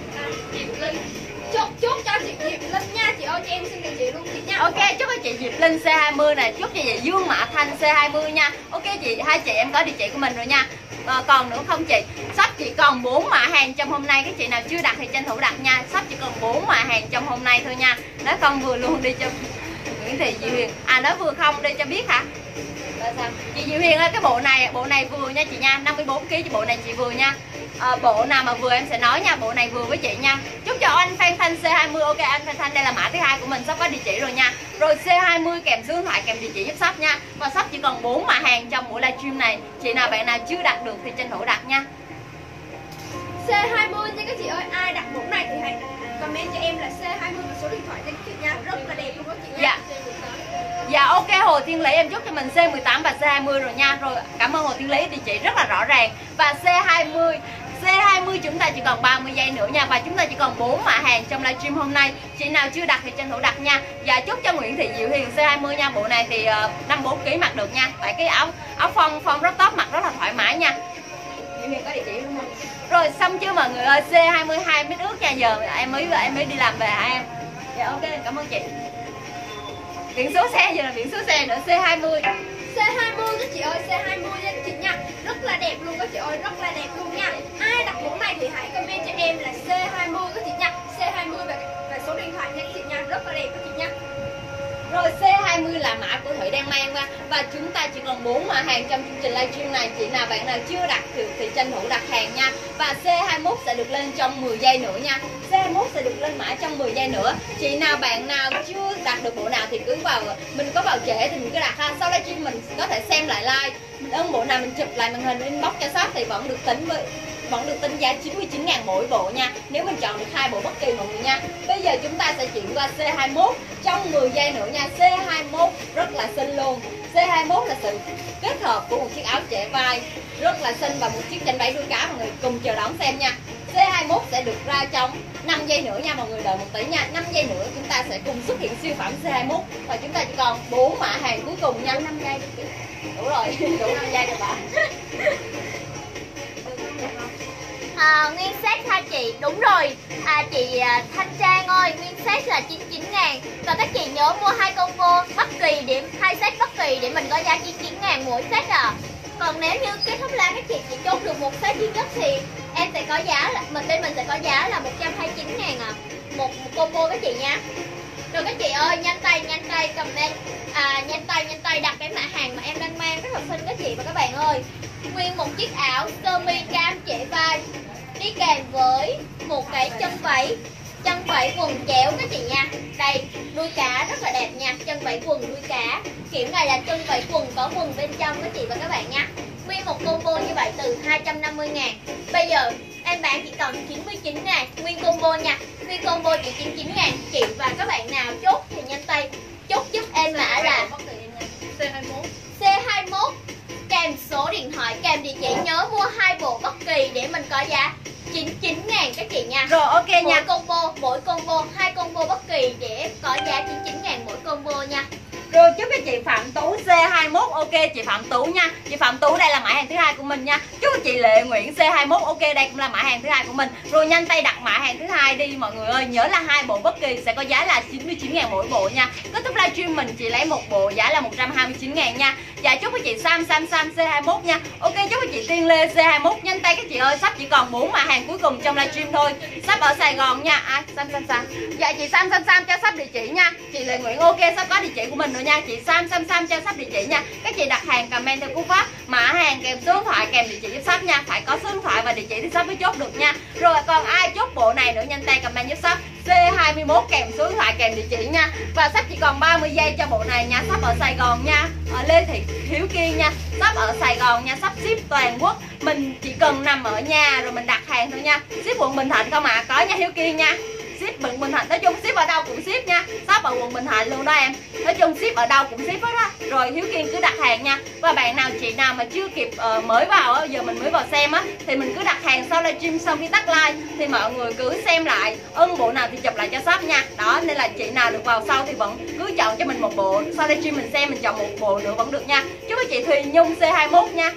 S3: À, chốt chốt cho chị Diệp Linh nha chị ơi, cho em xin địa chỉ luôn chị nha.
S1: Ok, chúc cho chị Diệp Linh C hai mươi này, chúc cho chị Dương Mã Thanh C hai mươi nha. Ok chị, hai chị em có địa chỉ của mình rồi nha. À, còn nữa không chị, shop chỉ còn bốn mã hàng trong hôm nay, các chị nào chưa đặt thì tranh thủ đặt nha. Shop chỉ còn bốn mã hàng trong hôm nay thôi nha. Nói không vừa luôn đi cho Nguyễn Thị Diệu Huyền. À nói vừa không đi cho biết hả? Là sao? Chị Diệu Huyền ơi, cái bộ này bộ này vừa nha chị nha, năm mươi bốn ký, bộ này chị vừa nha. À, bộ nào mà vừa em sẽ nói nha, bộ này vừa với chị nha. Chúc cho anh Phan Thanh C hai mươi. Ok anh Phan Thanh, đây là mã thứ hai của mình, shop có địa chỉ rồi nha. Rồi C hai mươi kèm số điện thoại kèm địa chỉ giúp shop nha. Và shop chỉ còn bốn mã hàng trong buổi livestream này. Chị nào bạn nào chưa đặt được thì tranh thủ đặt nha.
S3: C hai mươi nha các chị ơi, ai đặt mẫu này thì hãy comment cho em là C hai mươi và số điện thoại cho các chị nha, rất là đẹp luôn các chị nha.
S1: Dạ. Dạ ok Hồ Thiên Lý, em chúc cho mình C mười tám và C hai mươi rồi nha. Rồi cảm ơn Hồ Thiên Lý, địa chỉ rất là rõ ràng. Và C hai mươi C hai mươi chúng ta chỉ còn ba mươi giây nữa nha. Và chúng ta chỉ còn bốn mã hàng trong livestream hôm nay. Chị nào chưa đặt thì tranh thủ đặt nha. Và chúc cho Nguyễn Thị Diệu Hiền C hai mươi nha. Bộ này thì uh, năm mươi bốn ký mặc được nha. Tại cái áo áo phông phông rất tốt, mặc rất là thoải mái nha. Diệu Hiền có địa chỉ đúng không? Rồi xong chưa mọi người ơi, C hai mươi hai mét ước nha. Giờ em mới em mới đi làm về hả em? Dạ ok, cảm ơn chị. biển số xe giờ là biển số xe nữa. C hai mươi.
S3: C hai mươi các chị ơi, C hai mươi nha các chị nha. Rất là đẹp luôn các chị ơi, rất là đẹp luôn nha. Ai đặt mẫu này thì hãy comment cho em là C hai mươi các chị nha. C hai mươi và, và số điện thoại nha các chị nha. Rất là đẹp các chị nha.
S1: Rồi C hai mươi là mã của Thủy đang mang qua. Và chúng ta chỉ còn bốn mã hàng trong chương trình livestream này. Chị nào bạn nào chưa đặt được thì tranh thủ đặt hàng nha. Và C hai mốt sẽ được lên trong mười giây nữa nha. C hai mốt sẽ được lên mã trong mười giây nữa. Chị nào bạn nào chưa đặt được bộ nào thì cứ vào, mình có vào trễ thì mình cứ đặt ha. Sau livestream mình có thể xem lại like. Ấn bộ nào mình chụp lại màn hình inbox cho shop thì vẫn được tính với vẫn được tính giá chín mươi chín ngàn mỗi bộ nha. Nếu mình chọn được hai bộ bất kỳ mọi người nha. Bây giờ chúng ta sẽ chuyển qua C hai mốt trong mười giây nữa nha. C hai mốt rất là xinh luôn. C hai mốt là sự kết hợp của một chiếc áo trễ vai rất là xinh và một chiếc chanh váy đuôi cá, mọi người cùng chờ đón xem nha. C hai mốt sẽ được ra trong năm giây nữa nha, mọi người đợi một tí nha. năm giây nữa chúng ta sẽ cùng xuất hiện siêu phẩm C hai mốt và chúng ta chỉ còn bốn mã hàng cuối cùng nha. năm giây đủ rồi, đủ năm giây rồi bạn.
S2: À, nguyên set ha chị, đúng rồi. À, chị à, Thanh Trang ơi, nguyên set là chín mươi chín ngàn. Và các chị nhớ mua hai combo bất kỳ điểm, hai set bất kỳ để mình có giá chín mươi chín ngàn mỗi set à. Còn nếu như kết thúc la các chị chỉ chốt được một set duy nhất thì em sẽ có giá là, mình bên mình sẽ có giá là một trăm hai mươi chín ngàn à. Một, một combo các chị nha. Rồi các chị ơi, nhanh tay, nhanh tay, comment. À, nhanh tay, nhanh tay đặt cái mã hàng mà em đang mang rất là xinh các chị và các bạn ơi. Nguyên một chiếc áo sơ mi cam trễ vai đi kèm với một cái chân váy, chân váy quần chéo các chị nha. Đây, đuôi cá rất là đẹp nha, chân váy quần đuôi cá. Kiểu này là chân váy quần có quần bên trong các chị và các bạn nha. Nguyên một combo như vậy từ hai trăm năm mươi ngàn. Bây giờ em bán chỉ còn chín mươi chín ngàn nguyên combo nha. Nguyên combo chỉ chín mươi chín ngàn. Chị và các bạn nào chốt thì nhanh tay chốt giúp em mã là
S1: C hai mốt.
S2: C hai mốt kèm số điện thoại, kèm địa chỉ. Nhớ mua hai bộ bất kỳ để mình có giá chín mươi chín ngàn các chị nha.
S1: Rồi ok
S2: mỗi
S1: nha.
S2: combo, mỗi combo, hai combo bất kỳ để có giá chín mươi chín ngàn mỗi combo nha.
S1: Rồi chúc cho chị Phạm Tú C hai mốt. Ok chị Phạm Tú nha. Chị Phạm Tú đây là mã hàng thứ hai của mình nha. Chúc chị Lệ Nguyễn C hai mốt. Ok đây cũng là mã hàng thứ hai của mình. Rồi nhanh tay đặt mã hàng thứ hai đi mọi người ơi. Nhớ là hai bộ bất kỳ sẽ có giá là chín mươi chín ngàn mỗi bộ nha. Kết thúc livestream mình chỉ lấy một bộ giá là một trăm hai mươi chín ngàn nha. Dạ chúc cho chị Sam Sam Sam C hai mốt nha. Ok chúc cho chị Tiên Lê C hai mốt. Nhanh tay các chị ơi, sắp chỉ còn bốn mã hàng cuối cùng trong livestream thôi. Sắp ở Sài Gòn nha. À Sam Sam Sam. Dạ chị Sam Sam Sam cho sắp địa chỉ nha. Chị Lệ Nguyễn ok sắp có địa chỉ của mình rồi nha. Chị Sam Sam Sam cho sắp địa chỉ nha. Các chị đặt hàng comment theo cú pháp mã hàng kèm số điện thoại kèm địa chỉ giúp shop nha. Phải có số điện thoại và địa chỉ thì shop mới chốt được nha. Rồi còn ai chốt bộ này nữa nhanh tay comment giúp shop C hai mốt kèm số điện thoại kèm địa chỉ nha. Và shop chỉ còn ba mươi giây cho bộ này nha. Shop ở Sài Gòn nha, ở Lê Thị Hiếu Kiên nha. Shop ở Sài Gòn nha, shop ship toàn quốc. Mình chỉ cần nằm ở nhà rồi mình đặt hàng thôi nha. Ship quận Bình Thạnh không ạ? À? Có nha Hiếu Kiên nha. Ship quận Bình Thạnh, nói chung ship ở đâu cũng ship nha. Shop ở quận Bình Thạnh luôn đó em. Nói chung ship ở đâu cũng ship hết á. Rồi Hiếu Kiên cứ đặt hàng nha. Và bạn nào chị nào mà chưa kịp uh, mới vào á, giờ mình mới vào xem á thì mình cứ đặt hàng sau livestream, sau khi tắt live thì mọi người cứ xem lại, ưng bộ nào thì chụp lại cho shop nha. Đó nên là chị nào được vào sau thì vẫn cứ chọn cho mình một bộ. Sau livestream mình xem mình chọn một bộ nữa vẫn được nha. Chúc chị Thùy Nhung C hai mốt nha.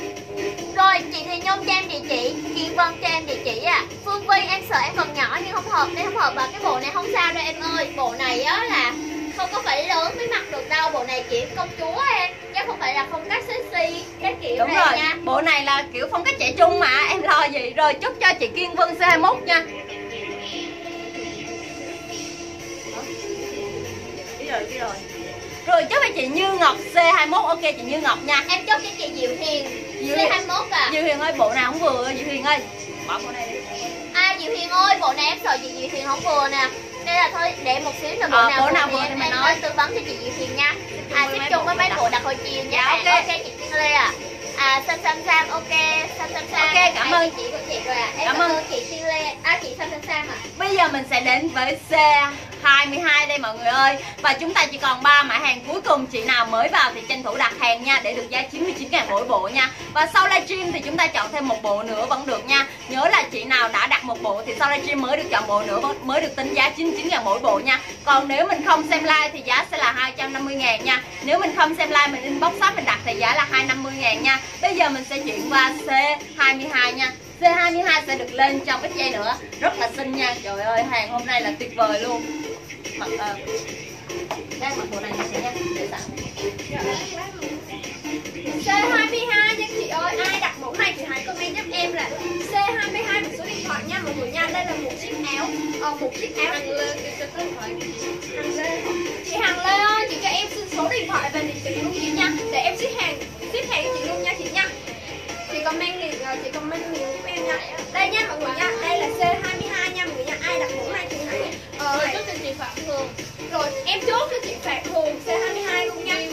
S2: Rồi chị Thùy Nhung cho em địa chỉ, Kiên Vân cho em địa chỉ à. Phương Vi em sợ em còn nhỏ nhưng không hợp nên không hợp vào cái bộ này không sao đâu em ơi. Bộ này á là không có phải lớn mới mặc được đâu, bộ này chỉ công chúa em chứ không phải là phong cách sexy cái kiểu.
S1: Đúng
S2: này
S1: rồi
S2: nha.
S1: Bộ này là kiểu phong cách trẻ trung mà em lo gì. Rồi chúc cho chị Kiên Vân C hai mốt nha. Đi rồi đi rồi. Rồi chúc cho chị Như Ngọc C hai mốt. Ok chị Như Ngọc nha.
S2: Em chốt cho chị Diệu Hiền
S1: Diệu
S2: C hai mốt à.
S1: Diệu Hiền ơi bộ nào không vừa Diệu Hiền ơi. Bỏ bộ này đi.
S2: À Diệu Hiền ơi, bộ này em sợ chị Diệu Hiền không vừa nè. Đây là thôi để một xíu nữa bộ
S1: ờ,
S2: nào
S1: bộ
S2: vừa
S1: nào
S2: thì
S1: vừa
S2: em,
S1: thì mình
S2: em
S1: nói
S2: tư vấn cho chị Diệu Hiền nha. À xếp chung với mấy bộ đặt hồi chiều nha.
S1: Dạ,
S2: bạn.
S1: ok.
S2: Ok chị Tiên Lê à. À Sam Sam Sam ok, Sam Sam Sam.
S1: Ok, cảm ơn.
S2: Chị của chị rồi à. Em
S1: Cảm
S2: cảm,
S1: ơn.
S2: ơn chị Tiên Lê. À chị Sam Sam Sam à.
S1: Bây giờ mình sẽ đến với C hai hai đây mọi người ơi. Và chúng ta chỉ còn ba mã hàng cuối cùng. Chị nào mới vào thì tranh thủ đặt hàng nha, để được giá chín mươi chín ngàn mỗi bộ nha. Và sau livestream thì chúng ta chọn thêm một bộ nữa vẫn được nha. Nhớ là chị nào đã đặt một bộ thì sau livestream mới được chọn bộ nữa, mới được tính giá chín mươi chín ngàn mỗi bộ nha. Còn nếu mình không xem live thì giá sẽ là hai trăm năm mươi ngàn nha. Nếu mình không xem live mình inbox shop mình đặt thì giá là hai trăm năm mươi ngàn nha. Bây giờ mình sẽ chuyển qua C hai hai nha. C hai hai sẽ được lên trong ít giây nữa. Rất là xinh nha. Trời ơi hàng hôm nay là tuyệt vời luôn. Mặc uh, đang mặc bộ này nha chị nha, để sẵn.
S3: C hai mươi hai nha chị ơi, ai đặt mẫu này thì hãy comment giúp em là C hai mươi hai một số điện thoại nha mọi người nha. Đây là một chiếc áo, ờ, một chiếc áo Hằng Lê, Hằng Lê. Chị Hằng Lê ơi, chị cho em xin số điện thoại và địa chỉ luôn chị nha, để em ship hàng, ship hàng chị luôn nha chị nha. Chị comment liền, chị comment liền giúp em nha. Đây nha mọi người nha, đây là C hai mươi hai nha mọi người nha. Ai đặt mẫu này thì hãy ờ,
S2: Rồi
S3: hãy...
S2: chốt cho chị Phạm Hường.
S3: Rồi em chốt cho chị Phạm Hường C hai mươi hai luôn nha.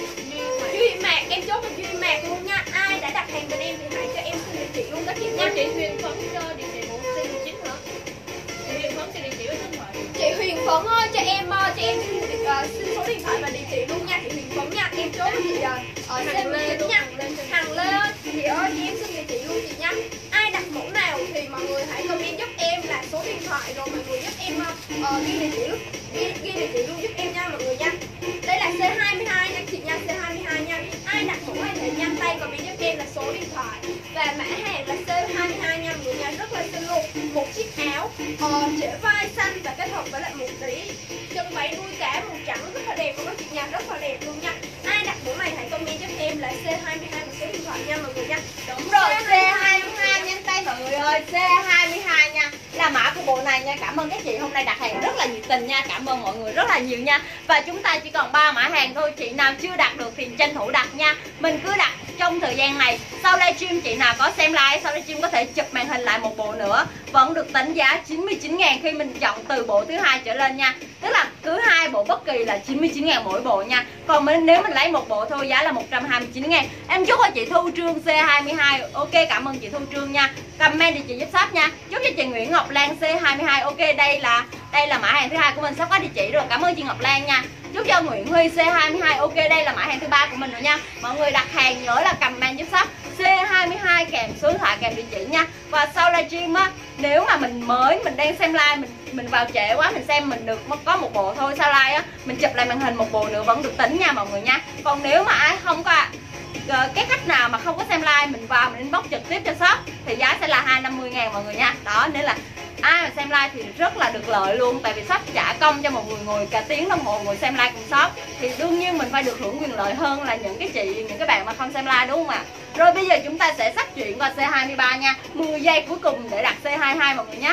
S3: Duy Mạc, em chốt cho Duy Mạc luôn nha. Ai đã đặt hàng bên em thì hãy cho em xin địa chỉ luôn các chị nha.
S2: Chị Huyền Phấn cho địa chỉ của C mười chín hả? Chị Huyền Phấn cho địa chỉ với số điện thoại.
S3: Chị Huyền Phấn ơi, cho em cho em xin, uh, xin số điện thoại và địa chỉ luôn nha chị Huyền Phấn nha. Em chốt cho chị uh, ở C mười chín nha. Hằng Lê ơi, chị ơi chị em xin địa chỉ luôn chị nha. Ai đặt mẫu nào thì mọi người hãy comment giúp em là số điện thoại, rồi mọi người giúp em uh, ghi địa chỉ luôn, ghi, ghi địa chỉ luôn giúp em nha mọi người nha. Đây là C hai mươi hai nha chị nha, C hai mươi hai nha. Ai đặt mẫu này thì nhanh tay comment giúp em là số điện thoại và mã hàng là C hai mươi hai nha mọi người nha. Rất là xinh luôn, một chiếc áo uh, trễ vai xanh và kết hợp với lại một tí chân váy đuôi cá màu trắng rất là đẹp luôn các chị nha, rất là đẹp luôn nha. Ai đặt mẫu này hãy comment giúp em là C hai mươi hai một số điện thoại nha mọi người nha.
S1: Đúng rồi, C hai mươi hai nhanh tay mọi người ơi, C hai mươi hai nha, là mã của bộ này nha. Cảm ơn các chị hôm nay đặt hàng rất là nhiệt tình nha, cảm ơn mọi người rất là nhiều nha. Và chúng ta chỉ còn ba mã hàng thôi, chị nào chưa đặt được thì tranh thủ đặt nha. Mình cứ đặt trong thời gian này, sau livestream chị nào có xem like, sau livestream có thể chụp màn hình lại một bộ nữa, vẫn được tính giá chín mươi chín ngàn khi mình chọn từ bộ thứ hai trở lên nha. Tức là cứ hai bộ bất kỳ là chín mươi chín ngàn mỗi bộ nha. Còn mình, nếu mình lấy một bộ thôi giá là một trăm hai mươi chín ngàn. Em chúc cho chị Thu Trương C hai mươi hai. Ok, cảm ơn chị Thu Trương nha. Comment địa chỉ giúp shop nha. Chúc cho chị Nguyễn Ngọc Lan C hai mươi hai. Ok, đây là đây là mã hàng thứ hai của mình, sắp có địa chỉ rồi. Cảm ơn chị Ngọc Lan nha. Chúc cho Nguyễn Huy C hai mươi hai. Ok, đây là mã hàng thứ ba của mình rồi nha. Mọi người đặt hàng nhớ là comment giúp shop C hai mươi hai kèm số điện thoại kèm địa chỉ nha. Và sau livestream á, nếu mà mình mới mình đang xem live, mình mình vào trễ quá, mình xem mình được có một bộ thôi, sau live á mình chụp lại màn hình một bộ nữa vẫn được tính nha mọi người nha. Còn nếu mà ai không có cái khách nào mà không có xem live, mình vào mình inbox trực tiếp cho shop thì giá sẽ là hai trăm năm mươi ngàn mọi người nha. Đó, nên là ai mà xem live thì rất là được lợi luôn, tại vì shop trả công cho một người ngồi cả tiếng đồng hồ ngồi xem live cùng shop thì đương nhiên mình phải được hưởng quyền lợi hơn là những cái chị, những cái bạn mà không xem live, đúng không ạ? Rồi bây giờ chúng ta sẽ sắp chuyển qua C hai mươi ba nha. Mười giây cuối cùng để đặt C hai mươi hai mọi người nhé.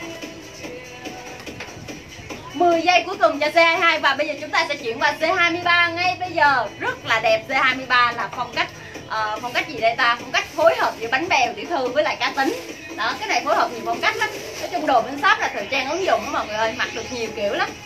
S1: Mười giây cuối cùng cho C hai mươi hai và bây giờ chúng ta sẽ chuyển qua C hai mươi ba ngay bây giờ. Rất là đẹp. C hai mươi ba là phong cách uh, phong cách gì đây ta? Phong cách phối hợp giữa bánh bèo tiểu thư với lại cá tính. Đó, cái này phối hợp nhiều phong cách lắm. Nói chung đồ bên shop là thời trang ứng dụng đó mọi người ơi, mặc được nhiều kiểu lắm.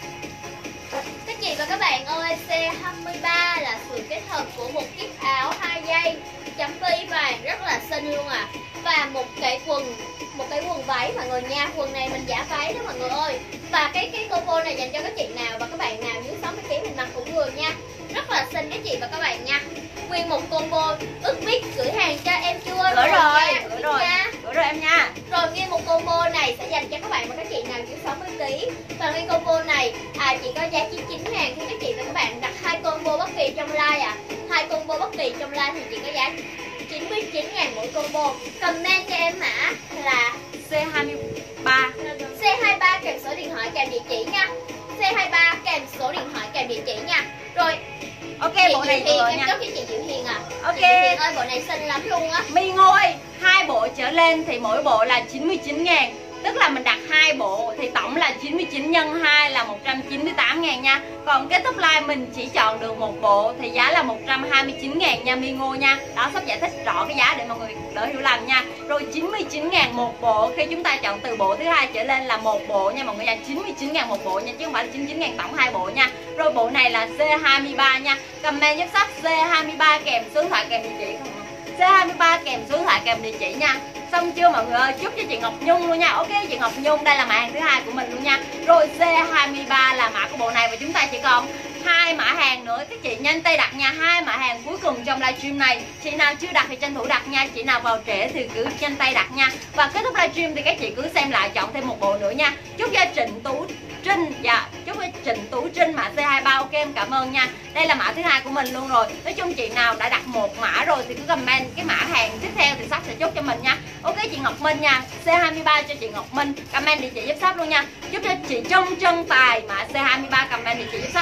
S2: Các chị và các bạn ơi, C hai mươi ba là sự kết hợp của một chiếc áo hai dây chấm bi vàng rất là xinh luôn à. Và một cái quần, một cái quần váy mọi người nha. Quần này mình giả váy đó mọi người ơi. Và cái cái combo này dành cho các chị nào và các bạn nào dưới sáu mươi ki lô gam mình mặc cũng vừa nha. Rất là xinh các chị và các bạn nha. Nguyên một combo. Ước biết gửi hàng cho em chưa?
S1: Gửi rồi,
S2: nha,
S1: gửi rồi
S2: nha.
S1: Gửi rồi em nha.
S2: Rồi nguyên một combo này sẽ dành cho các bạn và các chị nào dưới sáu mươi ki lô gam. Và nguyên combo này à, chỉ có giá chín mươi chín ngàn khi các chị và các bạn đặt hai combo bất kỳ trong live à. Hai combo bất kỳ trong live thì chỉ có giá chín mươi chín ngàn mỗi combo. Comment cho em mã là
S1: C hai mươi ba.
S2: C hai mươi ba kèm số điện thoại kèm địa chỉ nha. C hai mươi ba kèm số điện thoại kèm địa chỉ nha. Rồi.
S1: Ok,
S2: chị
S1: bộ này
S2: Hiền,
S1: vừa
S2: em
S1: nha.
S2: chốt cho chị Diệu Hiền à.
S1: Ok.
S2: Chị Diệu Hiền ơi, bộ này xinh lắm luôn á.
S1: My Ngôi, hai bộ trở lên thì mỗi bộ là chín mươi chín ngàn. Tức là mình đặt hai bộ thì tổng là chín mươi chín nhân hai là một trăm chín mươi tám ngàn nha. Còn kết thúc live mình chỉ chọn được một bộ thì giá là một trăm hai mươi chín ngàn nha My Ngô nha. Đó, sắp giải thích rõ cái giá để mọi người đỡ hiểu lầm nha. Rồi chín mươi chín ngàn một bộ khi chúng ta chọn từ bộ thứ hai trở lên là một bộ nha mọi người nha. chín mươi chín ngàn một bộ nha, chứ không phải là chín mươi chín ngàn tổng hai bộ nha. Rồi bộ này là C hai mươi ba nha. Comment giúp shop C hai mươi ba kèm số điện thoại kèm địa chỉ. C hai mươi ba kèm số điện thoại kèm địa chỉ nha. Xong chưa mọi người ơi, chúc cho chị Ngọc Nhung luôn nha. Ok, chị Ngọc Nhung đây là mã hàng thứ hai của mình luôn nha. Rồi C hai mươi ba là mã của bộ này và chúng ta chỉ còn hai mã hàng nữa, các chị nhanh tay đặt nha. Hai mã hàng cuối cùng trong livestream này. Chị nào chưa đặt thì tranh thủ đặt nha, chị nào vào trễ thì cứ nhanh tay đặt nha. Và kết thúc livestream thì các chị cứ xem lại chọn thêm một bộ nữa nha. Chúc cho Trịnh Tú Trinh, dạ, chúc cho Trịnh Tú Trinh mã C hai mươi ba. Ok, em cảm ơn nha. Đây là mã thứ hai của mình luôn rồi. Nói chung chị nào đã đặt một mã rồi thì cứ comment cái mã hàng tiếp theo thì shop sẽ chốt cho mình nha. Ok, chị Ngọc Minh nha, C hai mươi ba cho chị Ngọc Minh, comment địa chỉ giúp shop luôn nha. Chúc cho chị Trông Trân Tài mã C hai mươi ba, comment địa chỉ giúp shop. Các chị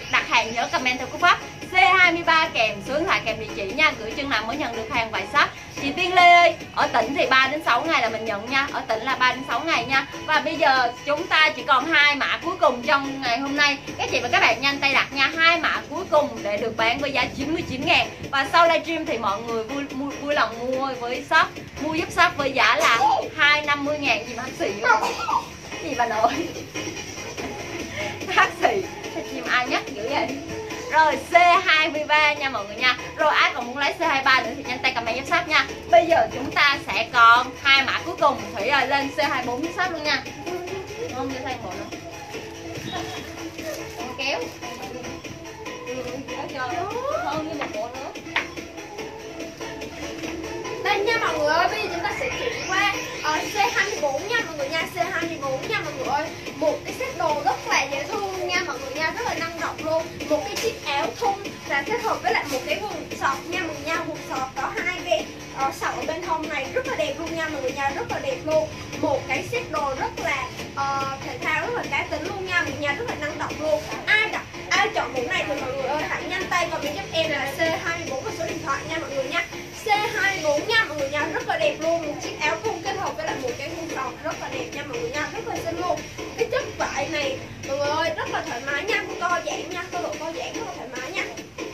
S1: đặt hàng nhớ comment theo cú pháp C hai ba kèm số điện thoại kèm địa chỉ nha, gửi chân nào mới nhận được hàng vải shop. Chị Tiên Lê ơi, ở tỉnh thì ba đến sáu ngày là mình nhận nha, ở tỉnh là ba đến sáu ngày nha. Và bây giờ chúng ta chỉ còn hai mã cuối cùng trong ngày hôm nay. Các chị và các bạn nhanh tay đặt nha, hai mã cuối cùng để được bán với giá chín mươi chín ngàn. Và sau livestream thì mọi người vui, vui, vui lòng mua với shop, mua giúp shop với giá là hai trăm năm mươi ngàn. Gì mà hắc xì gì bà nội hắc xì chim ai nhắc dữ vậy. Rồi C hai ba nha mọi người nha. Rồi ai còn muốn lấy C hai ba nữa thì nhanh tay comment giúp shop nha. Bây giờ chúng ta sẽ còn hai mã cuối cùng. Thủy ơi lên C hai bốn giúp shop luôn nha. Không cho thay bộ nữa. Con kéo. Kéo cho hơn như một bộ nữa.
S3: Đây nha mọi người ơi, bây giờ chúng ta sẽ chuyển qua uh, C hai bốn nha mọi người nha, C hai bốn nha mọi người ơi. Một cái set đồ rất là dễ thương nha mọi người nha, rất là năng động luôn. Một cái chiếc áo thun và kết hợp với lại một cái quần sọt nha mọi người nha. Quần sọt có hai cái uh, sọt ở bên hông này rất là đẹp luôn nha mọi người nha, rất là đẹp luôn. Một cái set đồ rất là uh, thể thao, rất là cá tính luôn nha mọi người nha, rất là năng động luôn. Ai đặt ai chọn mũ này thì mọi người ơi hãy nhanh tay comment giúp em là C hai bốn và số điện thoại nha mọi người nha. C hai bốn nha mọi người nha, rất là đẹp luôn. Một chiếc áo thun kết hợp với lại một cái quần sọt rất là đẹp nha mọi người nha, rất là xinh luôn. Cái chất vải này mọi người ơi rất là thoải mái nha, co giãn nha, cơ độ co giãn rất là thoải mái nha.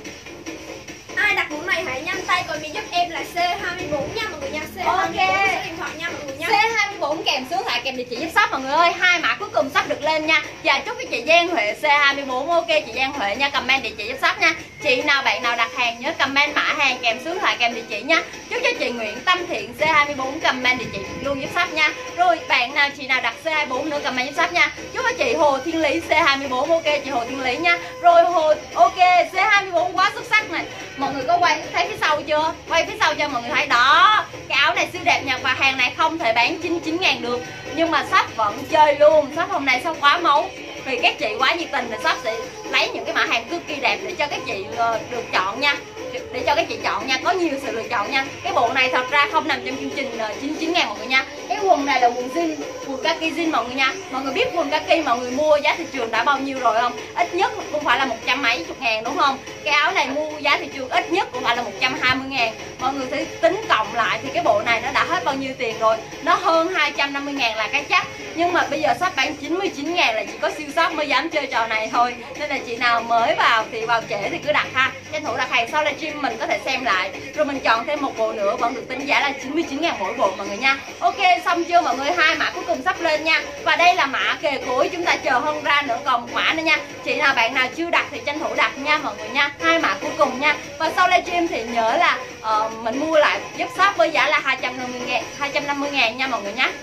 S3: Ai đặt mũ này hãy nhanh tay comment giúp em là C hai bốn nha mọi người nha, C hai bốn
S1: okay.
S3: số điện thoại nha mọi người nha.
S1: C hai bốn kèm số điện thoại kèm địa chỉ giúp shop mọi người ơi. Hai mã cuối cùng sắp được lên nha. Và chúc cái chị Giang Huệ C hai bốn. Ok chị Giang Huệ nha, comment địa chỉ giúp shop nha. Chị nào bạn nào đặt hàng nhớ comment mã hàng kèm số điện thoại kèm địa chỉ nha. Chúc cho chị Nguyễn Tâm Thiện C hai bốn comment địa chỉ luôn giúp shop nha. Rồi bạn nào chị nào đặt C hai bốn nữa comment giúp shop nha. Chúc cho chị Hồ Thiên Lý C hai bốn. Ok chị Hồ Thiên Lý nha. Rồi Hồ ok C hai bốn quá xuất sắc này. Mọi người có quay thấy phía sau chưa? Quay phía sau cho mọi người thấy đó. Cái áo này siêu đẹp nha, và hàng này không thể bán chín mươi chín ngàn được. Nhưng mà shop vẫn chơi luôn. Shop hôm nay shop quá máu. Vì các chị quá nhiệt tình thì shop sẽ lấy những cái mã hàng cực kỳ đẹp để cho các chị được chọn nha. Để cho các chị chọn nha, có nhiều sự lựa chọn nha. Cái bộ này thật ra không nằm trong chương trình chín mươi chín ngàn mọi người nha. Cái quần này là quần jean, quần kaki jean mọi người nha. Mọi người biết quần kaki mọi người mua giá thị trường đã bao nhiêu rồi không? Ít nhất cũng phải là một trăm mấy chục ngàn đúng không? Cái áo này mua giá thị trường ít nhất cũng phải là một trăm hai mươi ngàn. Mọi người thử tính cộng lại thì cái bộ này nó đã hết bao nhiêu tiền rồi. Nó hơn hai trăm năm mươi ngàn là cái chắc. Nhưng mà bây giờ shop bán chín mươi chín ngàn là chỉ có siêu shop mới dám chơi trò này thôi. Nên là chị nào mới vào thì vào trễ thì cứ đặt ha. Tranh thủ đặt hàng sau livestream mình có thể xem lại. Rồi mình chọn thêm một bộ nữa vẫn được tính giá là chín mươi chín ngàn mỗi bộ mọi người nha. Ok xong chưa mọi người, hai mã cuối cùng sắp lên nha. Và đây là mã kề cuối, chúng ta chờ hơn ra nữa còn một mã nữa nha. Chị nào bạn nào chưa đặt thì tranh thủ đặt nha mọi người nha. Hai mã cuối cùng nha. Và sau livestream thì nhớ là uh, mình mua lại giúp shop với giá là hai trăm năm mươi ngàn nha mọi người nha.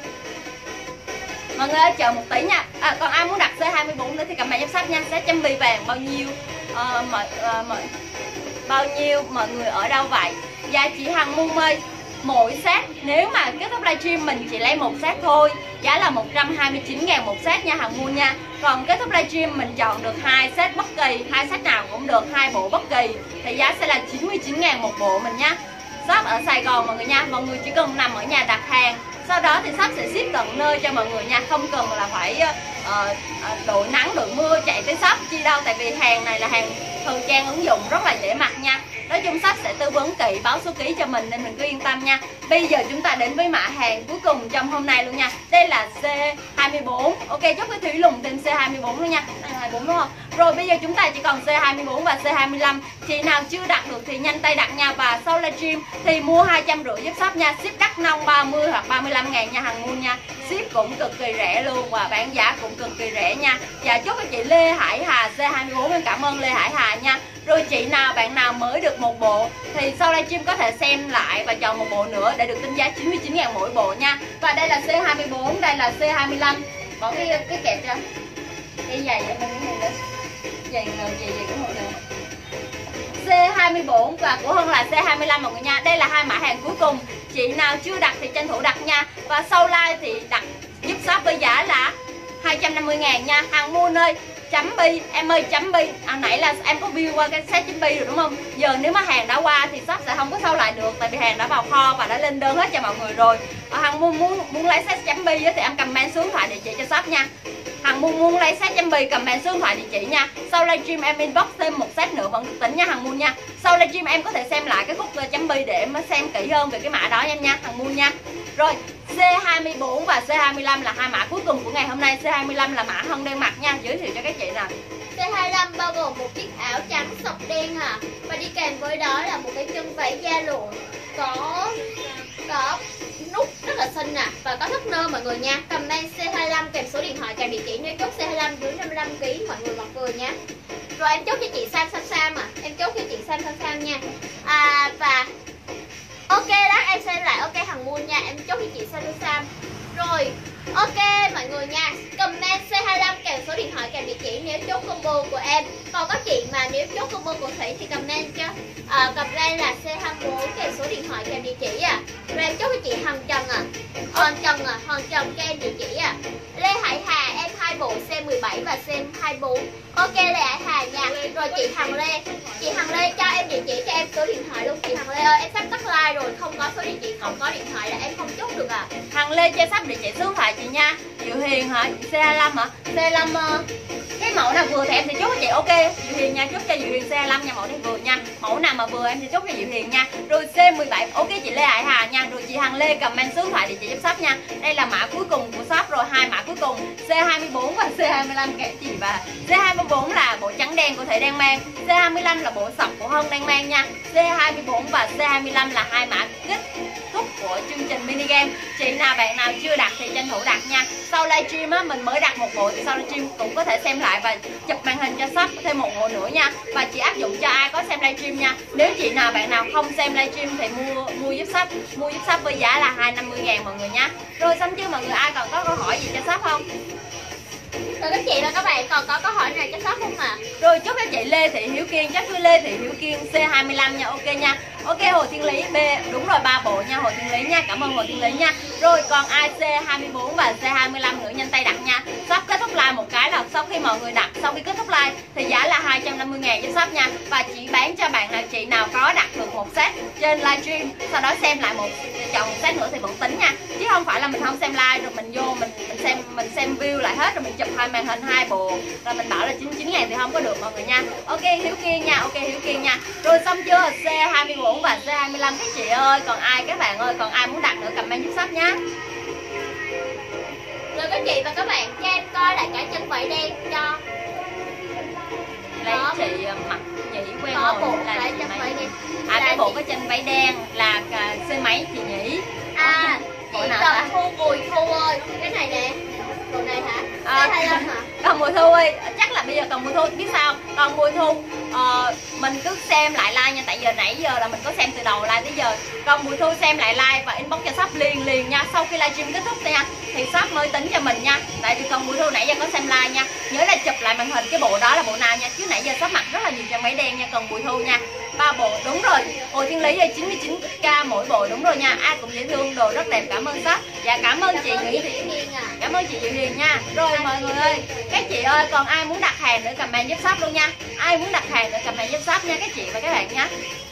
S1: Mọi người ơi chờ một tí nha. À, còn ai muốn đặt C hai bốn nữa thì comment giúp shop nha. Set chấm bi vàng bao nhiêu uh, mọi, uh, mọi, bao nhiêu mọi người ở đâu vậy? Dạ chị Hằng Muôn ơi, mỗi set nếu mà kết thúc livestream mình chỉ lấy một set thôi, giá là một trăm hai mươi chín ngàn một set nha Hằng Muôn nha. Còn kết thúc livestream mình chọn được hai set bất kỳ, hai set nào cũng được, hai bộ bất kỳ thì giá sẽ là chín mươi chín ngàn một bộ mình nha. Shop ở Sài Gòn mọi người nha, mọi người chỉ cần nằm ở nhà đặt hàng, sau đó thì shop sẽ ship tận nơi cho mọi người nha, không cần là phải uh, đội nắng đội mưa chạy tới shop chi đâu, tại vì hàng này là hàng thời trang ứng dụng rất là dễ mặc nha. Nói chung shop sẽ tư vấn kỹ, báo số ký cho mình nên mình cứ yên tâm nha. Bây giờ chúng ta đến với mã hàng cuối cùng trong hôm nay luôn nha. Đây là C hai bốn. Ok chúc cái Thủy Lùng tên C hai bốn luôn nha. hai mươi bốn đúng không? Rồi bây giờ chúng ta chỉ còn C hai bốn và C hai lăm. Chị nào chưa đặt được thì nhanh tay đặt nha. Và sau livestream thì mua hai trăm rưỡi giúp shop nha. Ship đắt nông ba mươi hoặc ba mươi lăm ngàn nha Hằng Muôn nha. Ship cũng cực kỳ rẻ luôn và bán giá cũng cực kỳ rẻ nha. Và chúc các chị Lê Hải Hà C hai bốn, em cảm ơn Lê Hải Hà nha. Rồi chị nào bạn nào mới được một bộ thì sau livestream có thể xem lại và chọn một bộ nữa để được tính giá chín mươi chín ngàn mỗi bộ nha. Và đây là C hai bốn, đây là C hai lăm. Bỏ cái cái kẹp cho. Cái giày ở bên cái này nữa. Giày giày giày của mọi người. C hai bốn và của Hân là C hai lăm mọi người nha. Đây là hai mã hàng cuối cùng. Chị nào chưa đặt thì tranh thủ đặt nha. Và sau like thì đặt giúp shop với giá là hai trăm năm mươi ngàn nha. Hằng Muôn ơi, chấm bi em ơi, chấm bi à, nãy là em có view qua cái set chấm bi rồi đúng không? Giờ nếu mà hàng đã qua thì shop sẽ không có sau lại được, tại vì hàng đã vào kho và đã lên đơn hết cho mọi người rồi. À, Hằng muốn muốn muốn lấy set chấm bi thì em comment xuống thoại địa chỉ cho shop nha. Hằng Hằng Moon muốn lấy set chấm bi comment số điện thoại địa chỉ nha. Sau livestream em inbox thêm một set nữa vẫn được tính nha Hằng Moon nha. Sau livestream em có thể xem lại cái khúc chấm bi để em xem kỹ hơn về cái mã đó em nha Hằng Moon nha. Rồi C hai mươi bốn và C hai mươi lăm là hai mã cuối cùng của ngày hôm nay. C hai mươi lăm là mã Hân đang mặc nha, giới thiệu cho các chị nào.
S2: C hai mươi lăm bao gồm một chiếc áo trắng sọc đen à, và đi kèm với đó là một cái chân váy da lụa có có nút rất là xinh nè, à, và có thắt nơ mọi người nha. Comment C hai mươi lăm kèm số điện thoại kèm địa chỉ nếu chốt C hai mươi lăm dưới năm mươi lăm ki lô gam mọi người mặc cười nha. Rồi em chốt cho chị Sam Sam Sam à, em chốt cho chị Sam Sam Sam nha. À và ok đó, em xem lại ok Hằng Moon nha, em chốt cho chị Sam Sam Sam. Rồi ok mọi người nha, comment C hai mươi lăm kèm số điện thoại kèm địa chỉ nếu chốt combo của em. Còn có chị mà nếu chốt combo của Thủy thì comment cho à, comment là C hai mươi bốn kèm số điện thoại kèm địa chỉ à. Rồi em chốt cho chị Hằng Trần à, Hằng Trần à, Hằng Trần cho em địa chỉ à. Lê Hải Hà em hai bộ C mười bảy và C hai mươi bốn. Ok Lê Hải Hà nha. Rồi chị Hằng Lê, chị Hằng Lê cho em địa chỉ cho em số điện thoại luôn. Chị Hằng Lê ơi, em sắp tắt like rồi, không có số địa chỉ, không có điện thoại là em không chốt được à.
S1: Hằng Lê cho sắp địa chỉ số điện thoại chị nha. Diệu Hiền hả? C hai mươi lăm hả? C hai mươi lăm uh, cái mẫu nào vừa thì em sẽ chốt cho chị. Ok Diệu Hiền nha, chốt cho Diệu Hiền C hai mươi lăm nha, mẫu này vừa nha. Mẫu nào mà vừa em sẽ chốt cho Diệu Hiền nha. Rồi C mười bảy ok chị Lê Hải Hà nha. Rồi chị Hằng Lê comment số điện thoại địa chỉ giúp shop nha. Đây là mã cuối cùng của shop rồi, hai mã cuối cùng C hai mươi bốn và C hai mươi lăm kệ chị. Và C hai mươi bốn là bộ trắng đen của Thủy đang mang, C hai mươi lăm là bộ sọc của Hân đang mang nha. C hai mươi bốn và C hai mươi lăm là hai mã kết thúc của chương trình mini game. Chị nào bạn nào chưa đặt thì tranh thủ đặt nha. Sau livestream á mình mới đặt một bộ thì sau livestream cũng có thể xem lại và chụp màn hình cho shop thêm một bộ nữa nha. Và chị áp dụng cho ai có xem livestream nha. Nếu chị nào bạn nào không xem livestream thì mua mua giúp shop, mua giúp shop với giá là hai trăm năm mươi ngàn mọi người nha. Rồi xong chưa mọi người, ai còn có câu hỏi gì cho shop không?
S2: Rồi các chị và các bạn còn có câu hỏi nào cho shop không ạ? À?
S1: Rồi chúc các chị Lê Thị Hiếu Kiên, chắc với Lê Thị Hiếu Kiên C hai mươi lăm nha, ok nha. Ok Hồ Thiên Lý B, đúng rồi ba bộ nha Hồ Thiên Lý nha, cảm ơn Hồ Thiên Lý nha. Rồi còn ai C hai mươi bốn và C hai mươi lăm nữa nhanh tay đặt nha. Shop kết thúc like một cái là sau khi mọi người đặt, sau khi kết thúc like thì giá là hai trăm năm mươi ngàn cho shop nha. Và chỉ bán cho bạn nào chị nào có đặt được một set trên livestream, sau đó xem lại một chọn một set nữa thì vẫn tính nha. Chứ không phải là mình không xem like rồi mình vô mình mình xem mình xem view lại hết rồi mình chụp hai màn hình hai bộ rồi mình bảo là chín mươi chín ngàn thì không có được mọi người nha. Ok Hiếu Kiên nha, ok Hiếu Kiên nha. Rồi xong chưa? C hai mươi bốn và C hai mươi lăm các chị ơi, còn ai các bạn ơi, còn ai muốn đặt nữa comment giúp shop nhá.
S2: Rồi các chị và các bạn cho em coi lại cái chân váy đen cho
S1: lấy đó. Chị mặc nhỉ quen
S2: có
S1: rồi
S2: bộ
S1: là
S2: cái chân váy đen.
S1: À cái bộ có chân váy đen là xe máy chị nhỉ?
S2: À chị Trần Thu Bùi Thu ơi, cái này nè. Bộ này hả? À, hay hả?
S1: Còn Mùi Thu ơi, chắc là bây giờ còn Mùi Thu biết sao? Còn Mùi Thu uh, mình cứ xem lại like nha, tại giờ nãy giờ là mình có xem từ đầu like tới giờ. Còn Mùi Thu xem lại like và inbox cho shop liền liền nha. Sau khi livestream kết thúc nha thì shop mới tính cho mình nha. Tại vì còn Mùi Thu nãy giờ có xem like nha. Nhớ là chụp lại màn hình cái bộ đó là bộ nào nha. Chứ nãy giờ shop mặc rất là nhiều chân váy đen nha. Còn Mùi Thu nha, ba bộ đúng rồi. Hồ Thiên Lý ơi chín mươi chín k mỗi bộ đúng rồi nha. Ai cũng dễ thương, đồ rất đẹp, cảm ơn shop. Dạ cảm ơn chị Nguyễn Thị Hiền. Cảm ơn chị Diệu Hiền nha. Rồi mọi người ơi, các chị ơi còn ai muốn đặt hàng nữa comment giúp shop luôn nha. Ai muốn đặt hàng nữa comment giúp shop nha các chị và các bạn nha.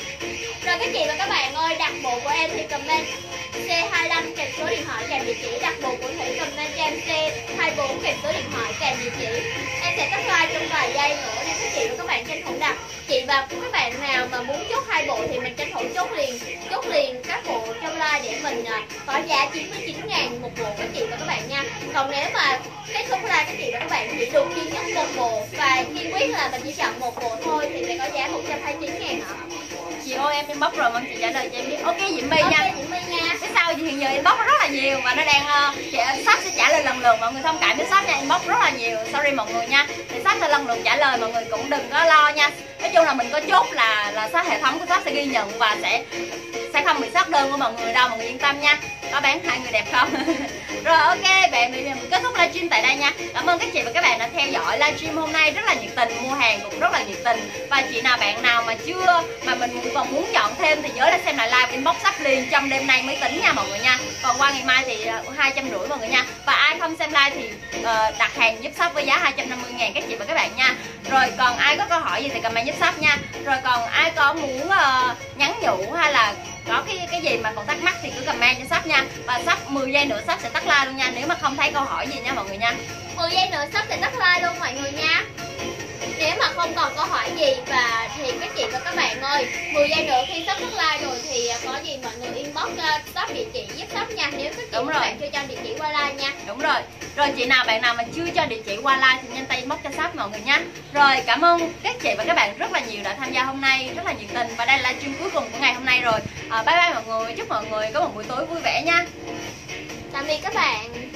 S2: Rồi các chị và các bạn ơi, đặt bộ của em thì comment C hai mươi lăm kèm số điện thoại kèm địa chỉ. Đặt bộ của Thủy comment cho em C hai mươi bốn kèm số điện thoại kèm địa chỉ. Em sẽ tắt like trong vài giây nữa nên các chị và các bạn tranh thủ đặt. Chị và các bạn nào mà muốn chốt hai bộ thì mình tranh thủ chốt liền, chốt liền các bộ trong like để mình có giá chín mươi chín ngàn một bộ các chị và các bạn nha. Còn nếu mà kết thúc like các chị và các bạn chỉ được duy nhất một bộ và kiên quyết là mình chỉ chọn một bộ thôi thì sẽ có giá một trăm hai mươi chín ngàn ạ.
S1: Chị ơi em inbox rồi mong chị trả lời cho em biết. Ok Diễm My
S2: okay,
S1: nha.
S2: Diễm My nha.
S1: Cái sau thì hiện giờ inbox rất là nhiều và nó đang uh, shop sẽ trả lời lần lượt, mọi người thông cảm với shop nha, inbox rất là nhiều, sorry mọi người nha. Thì shop sẽ lần lượt trả lời, mọi người cũng đừng có lo nha. Nói chung là mình có chốt là là shop hệ thống của shop sẽ ghi nhận và sẽ sẽ không bị sót đơn của mọi người đâu, mọi người yên tâm nha. Có bán hai người đẹp không? Rồi ok, bạn mình kết thúc livestream tại đây nha. Cảm ơn các chị và các bạn đã theo dõi livestream hôm nay, rất là nhiệt tình, mua hàng cũng rất là nhiệt tình. Và chị nào bạn nào mà chưa mà mình còn muốn chọn thêm thì nhớ là xem lại live inbox shop liền, trong đêm nay mới tính nha mọi người nha. Còn qua ngày mai thì hai trăm rưỡi mọi người nha. Và ai không xem live thì uh, đặt hàng giúp shop với giá hai trăm năm mươi ngàn các chị và các bạn nha. Rồi còn ai có câu hỏi gì thì comment giúp shop nha. Rồi còn ai có muốn uh, nhắn nhủ hay là có cái cái gì mà còn thắc mắc thì cứ comment cho shop nha. Và shop mười giây nữa shop sẽ tắt like luôn nha nếu mà không thấy câu hỏi gì nha mọi người nha.
S2: mười giây nữa shop sẽ tắt like luôn mọi người nha. Nếu mà không còn câu hỏi gì và thì các chị và các bạn ơi, mười giây nữa khi shop tắt like rồi thì có gì mọi người inbox uh, shop địa chỉ giúp shop nha. Nếu các chị
S1: Đúng
S2: và
S1: rồi.
S2: bạn chưa cho địa chỉ qua like nha.
S1: Đúng rồi. Rồi chị nào bạn nào mà chưa cho địa chỉ qua like thì nhanh tay inbox cho shop mọi người nha. Rồi cảm ơn các chị và các bạn rất là nhiều đã tham gia hôm nay, rất là nhiệt tình, và đây là livestream cuối cùng của ngày hôm nay rồi. À, bye bye mọi người, chúc mọi người có một buổi tối vui vẻ nha.
S2: Tạm biệt các bạn.